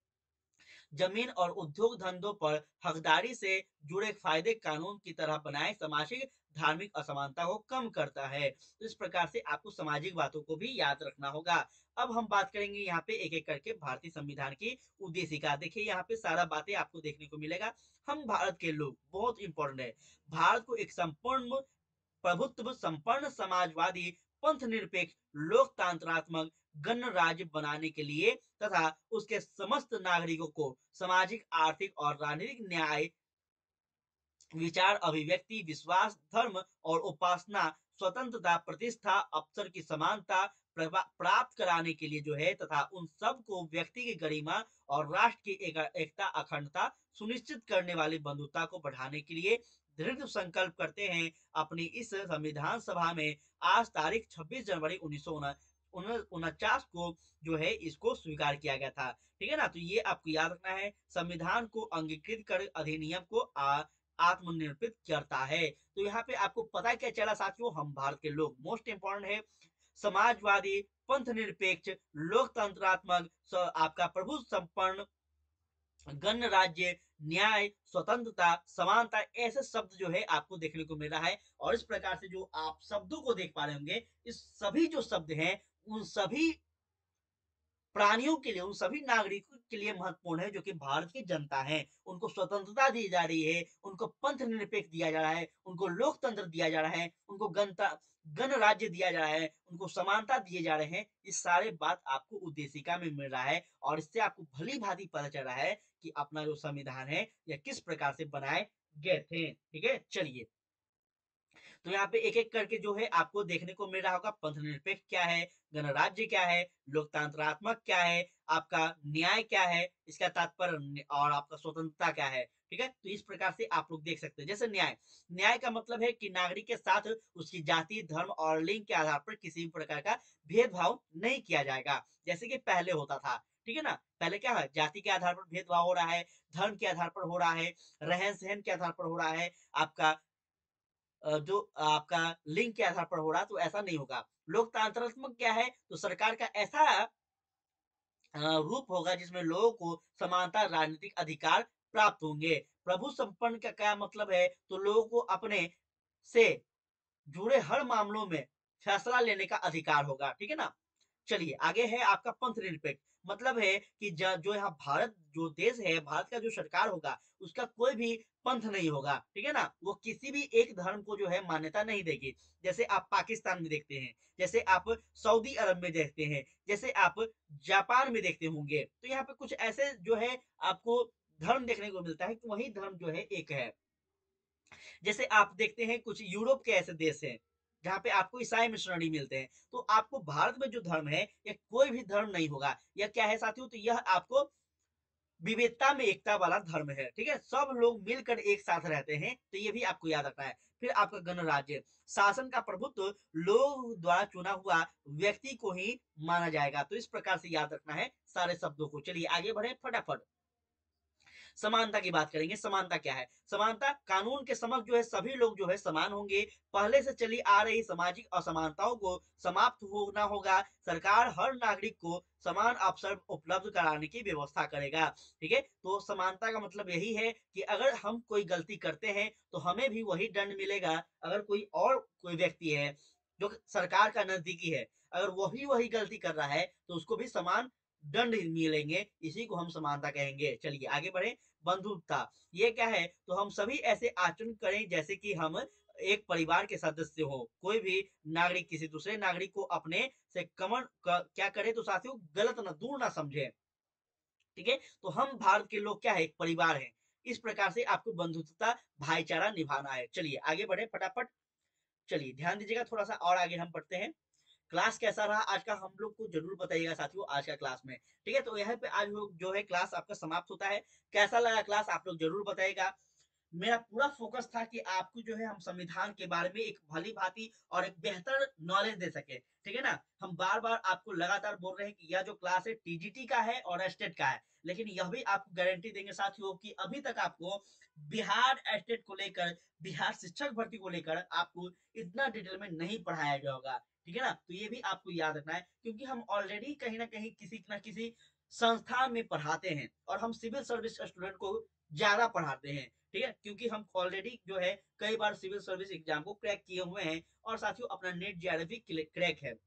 जमीन और उद्योग धंधों पर हकदारी से जुड़े फायदे कानून की तरह बनाए सामाजिक धार्मिक असमानता को कम करता है। तो इस प्रकार से आपको सामाजिक बातों को भी याद रखना होगा। अब हम बात करेंगे यहाँ पे एक एक करके भारतीय संविधान की उद्देशिका। देखिए यहाँ पे सारा बातें आपको देखने को मिलेगा। हम भारत के लोग, बहुत इंपॉर्टेंट है, भारत को एक संपूर्ण प्रभुत्व संपन्न समाजवादी पंथ निरपेक्ष लोकतांत्रात्मक गणराज्य बनाने के लिए तथा उसके समस्त नागरिकों को सामाजिक आर्थिक और राजनीतिक न्याय विचार अभिव्यक्ति विश्वास धर्म और उपासना स्वतंत्रता प्रतिष्ठा अवसर की समानता प्राप्त कराने के लिए जो है, तथा उन सब को व्यक्ति की गरिमा और राष्ट्र की एकता अखंडता सुनिश्चित करने वाली बंधुता को बढ़ाने के लिए दृढ़ संकल्प करते हैं। अपनी इस संविधान सभा में आज तारीख 26 जनवरी 1949 को जो है इसको स्वीकार किया गया था। ठीक है ना। तो ये आपको याद रखना है, संविधान को अंगीकृत कर अधिनियम को आत्मनिर्भर करता है। तो यहाँ पे आपको पता क्या चला साथियों, हम भारत के लोग, मोस्ट इंपोर्टेंट है, समाजवादी पंथ निरपेक्ष लोकतंत्रात्मक आपका प्रभु संपन्न गणराज्य न्याय स्वतंत्रता समानता, ऐसे शब्द जो है आपको देखने को मिल रहा है। और इस प्रकार से जो आप शब्दों को देख पा रहे होंगे, इस सभी जो शब्द हैं उन सभी प्राणियों के लिए, उन सभी नागरिकों के लिए महत्वपूर्ण है, जो कि भारत की जनता है। उनको स्वतंत्रता दी जा रही है, उनको पंथ निरपेक्ष दिया जा रहा है, उनको लोकतंत्र दिया जा रहा है, उनको गणराज्य दिया जा रहा है, उनको समानता दिए जा रहे हैं। ये सारे बात आपको उद्देशिका में मिल रहा है, और इससे आपको भली भांति पता चल रहा है कि अपना जो संविधान है यह किस प्रकार से बनाए गए थे। ठीक है। चलिए, तो यहाँ पे एक एक करके जो है आपको देखने को मिल रहा होगा, पंथ निरपेक्ष क्या है, गणराज्य क्या है, लोकतांत्रात्मक क्या है, आपका न्याय क्या है, इसका तात्पर्य, और आपका स्वतंत्रता क्या है। ठीक है। तो इस प्रकार से आप लोग देख सकते हैं। जैसे न्याय, न्याय का मतलब है कि नागरिक के साथ उसकी जाति धर्म और लिंग के आधार पर किसी भी प्रकार का भेदभाव नहीं किया जाएगा, जैसे कि पहले होता था। ठीक है ना। पहले क्या है, जाति के आधार पर भेदभाव हो रहा है, धर्म के आधार पर हो रहा है, रहन सहन के आधार पर हो रहा है, आपका जो आपका लिंग के आधार पर हो रहा, तो ऐसा नहीं होगा। लोकतांत्रात्मक क्या है, तो सरकार का ऐसा रूप होगा जिसमें लोगों को समानता राजनीतिक अधिकार प्राप्त होंगे। प्रभु संपन्न का क्या मतलब है, तो लोगों को अपने से जुड़े हर मामलों में फैसला लेने का अधिकार होगा। ठीक है ना। चलिए आगे है आपका पंथ निरपेक्ष, मतलब है कि जो यहाँ भारत जो देश है, भारत का जो सरकार होगा उसका कोई भी पंथ नहीं होगा। ठीक है ना। वो किसी भी एक धर्म को जो है मान्यता नहीं देगी, जैसे आप पाकिस्तान में देखते हैं, जैसे आप सऊदी अरब में देखते हैं, जैसे आप जापान में देखते होंगे। तो यहाँ पे कुछ ऐसे जो है आपको धर्म देखने को मिलता है कि वही धर्म जो है एक है। जैसे आप देखते हैं कुछ यूरोप के ऐसे देश हैं जहाँ पे आपको ईसाई मिशनरी मिलते हैं। तो आपको भारत में जो धर्म है यह कोई भी धर्म नहीं होगा। यह क्या है साथियों, तो यह आपको विविधता में एकता वाला धर्म है। ठीक है। सब लोग मिलकर एक साथ रहते हैं, तो ये भी आपको याद रखना है। फिर आपका गणराज्य, शासन का प्रभुत्व लोग द्वारा चुना हुआ व्यक्ति को ही माना जाएगा। तो इस प्रकार से याद रखना है सारे शब्दों को। चलिए आगे बढ़े फटाफट। समानता की बात करेंगे। समानता क्या है? समानता कानून के समक्ष जो है सभी लोग जो है समान होंगे। पहले से चली आ रही सामाजिक असमानताओं को समाप्त होना होगा। सरकार हर नागरिक को समान अवसर उपलब्ध कराने की व्यवस्था करेगा। ठीक है, तो समानता का मतलब यही है कि अगर हम कोई गलती करते हैं तो हमें भी वही दंड मिलेगा। अगर कोई व्यक्ति है जो सरकार का नजदीकी है, अगर वही वही गलती कर रहा है तो उसको भी समान दंड मिलेंगे। इसी को हम समानता कहेंगे। चलिए आगे बढ़े। बंधुत्वता, ये क्या है? तो हम सभी ऐसे आचरण करें जैसे कि हम एक परिवार के सदस्य हो। कोई भी नागरिक किसी दूसरे नागरिक को अपने से क्या करे तो साथियों गलत ना, दूर ना समझे। ठीक है, तो हम भारत के लोग क्या है, एक परिवार है। इस प्रकार से आपको बंधुत्वता भाईचारा निभाना है। चलिए आगे बढ़े फटाफट। चलिए ध्यान दीजिएगा, थोड़ा सा और आगे हम पढ़ते हैं। क्लास कैसा रहा आज का, हम लोग को जरूर बताइएगा साथियों आज का क्लास में। ठीक है, तो यहाँ पे आज जो है क्लास आपका समाप्त होता है। कैसा लगा क्लास आप लोग जरूर बताइएगा। मेरा पूरा फोकस था कि आपको जो है हम संविधान के बारे में एक भली भांति और एक बेहतर नॉलेज दे सके। ठीक है ना, हम बार बार आपको लगातार बोल रहे हैं कि यह जो क्लास है टीजीटी का है और स्टेट का है, लेकिन यह भी आपको गारंटी देंगे साथियों कि अभी तक आपको बिहार स्टेट को लेकर, बिहार शिक्षक भर्ती को लेकर आपको इतना डिटेल में नहीं पढ़ाया गया होगा। ठीक है ना, तो ये भी आपको याद रखना है, क्योंकि हम ऑलरेडी कहीं ना कहीं किसी न किसी संस्था में पढ़ाते हैं और हम सिविल सर्विस स्टूडेंट को ज्यादा पढ़ाते हैं। ठीक है, क्योंकि हम ऑलरेडी जो है कई बार सिविल सर्विस एग्जाम को क्रैक किए हुए हैं और साथियों अपना नेट जीआरएफ भी क्रैक है।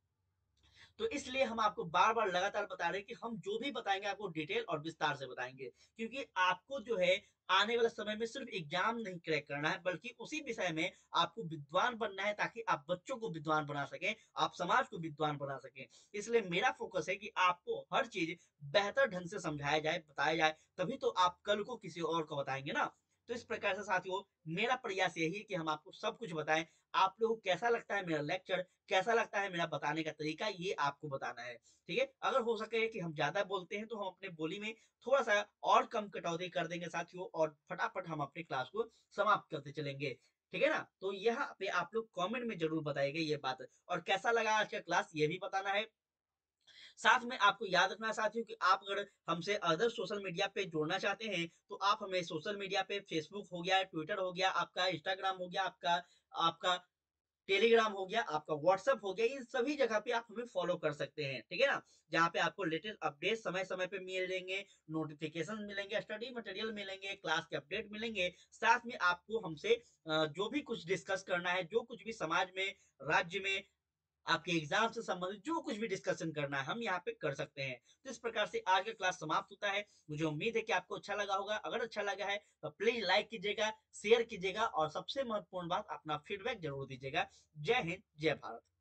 तो इसलिए हम आपको बार बार लगातार बता रहे हैं कि हम जो भी बताएंगे आपको डिटेल और विस्तार से बताएंगे, क्योंकि आपको जो है आने वाले समय में सिर्फ एग्जाम नहीं क्रैक करना है, बल्कि उसी विषय में आपको विद्वान बनना है, ताकि आप बच्चों को विद्वान बना सकें, आप समाज को विद्वान बना सकें। इसलिए मेरा फोकस है कि आपको हर चीज बेहतर ढंग से समझाया जाए, बताया जाए, तभी तो आप कल को किसी और को बताएंगे ना। तो इस प्रकार से साथियों मेरा प्रयास यही है कि हम आपको सब कुछ बताएं। आप लोगों को कैसा लगता है मेरा लेक्चर, कैसा लगता है मेरा बताने का तरीका, ये आपको बताना है। ठीक है, अगर हो सके कि हम ज्यादा बोलते हैं तो हम अपने बोली में थोड़ा सा और कम कटौती कर देंगे साथियों, और फटाफट हम अपनी क्लास को समाप्त करते चलेंगे। ठीक है ना, तो यहाँ पे आप लोग कमेंट में जरूर बताइएगा ये बात, और कैसा लगा आज का क्लास ये भी बताना है। साथ में आपको याद रखना साथियों कि आप अगर हमसे अदर सोशल मीडिया पे जुड़ना चाहते हैं तो आप हमें सोशल मीडिया पे फेसबुक हो गया, ट्विटर हो गया, आपका इंस्टाग्राम हो गया, आपका आपका टेलीग्राम हो गया, आपका व्हाट्सएप हो गया, इन सभी जगह पे आप हमें फॉलो कर सकते हैं। ठीक है ना, जहाँ पे आपको लेटेस्ट अपडेट समय समय पे मिलेंगे, नोटिफिकेशन मिलेंगे, स्टडी मटेरियल मिलेंगे, क्लास के अपडेट मिलेंगे। साथ में आपको हमसे जो भी कुछ डिस्कस करना है, जो कुछ भी समाज में, राज्य में, आपके एग्जाम से संबंधित जो कुछ भी डिस्कशन करना है हम यहाँ पे कर सकते हैं। तो इस प्रकार से आज का क्लास समाप्त होता है। मुझे उम्मीद है कि आपको अच्छा लगा होगा। अगर अच्छा लगा है तो प्लीज लाइक कीजिएगा, शेयर कीजिएगा, और सबसे महत्वपूर्ण बात अपना फीडबैक जरूर दीजिएगा। जय हिंद, जय भारत।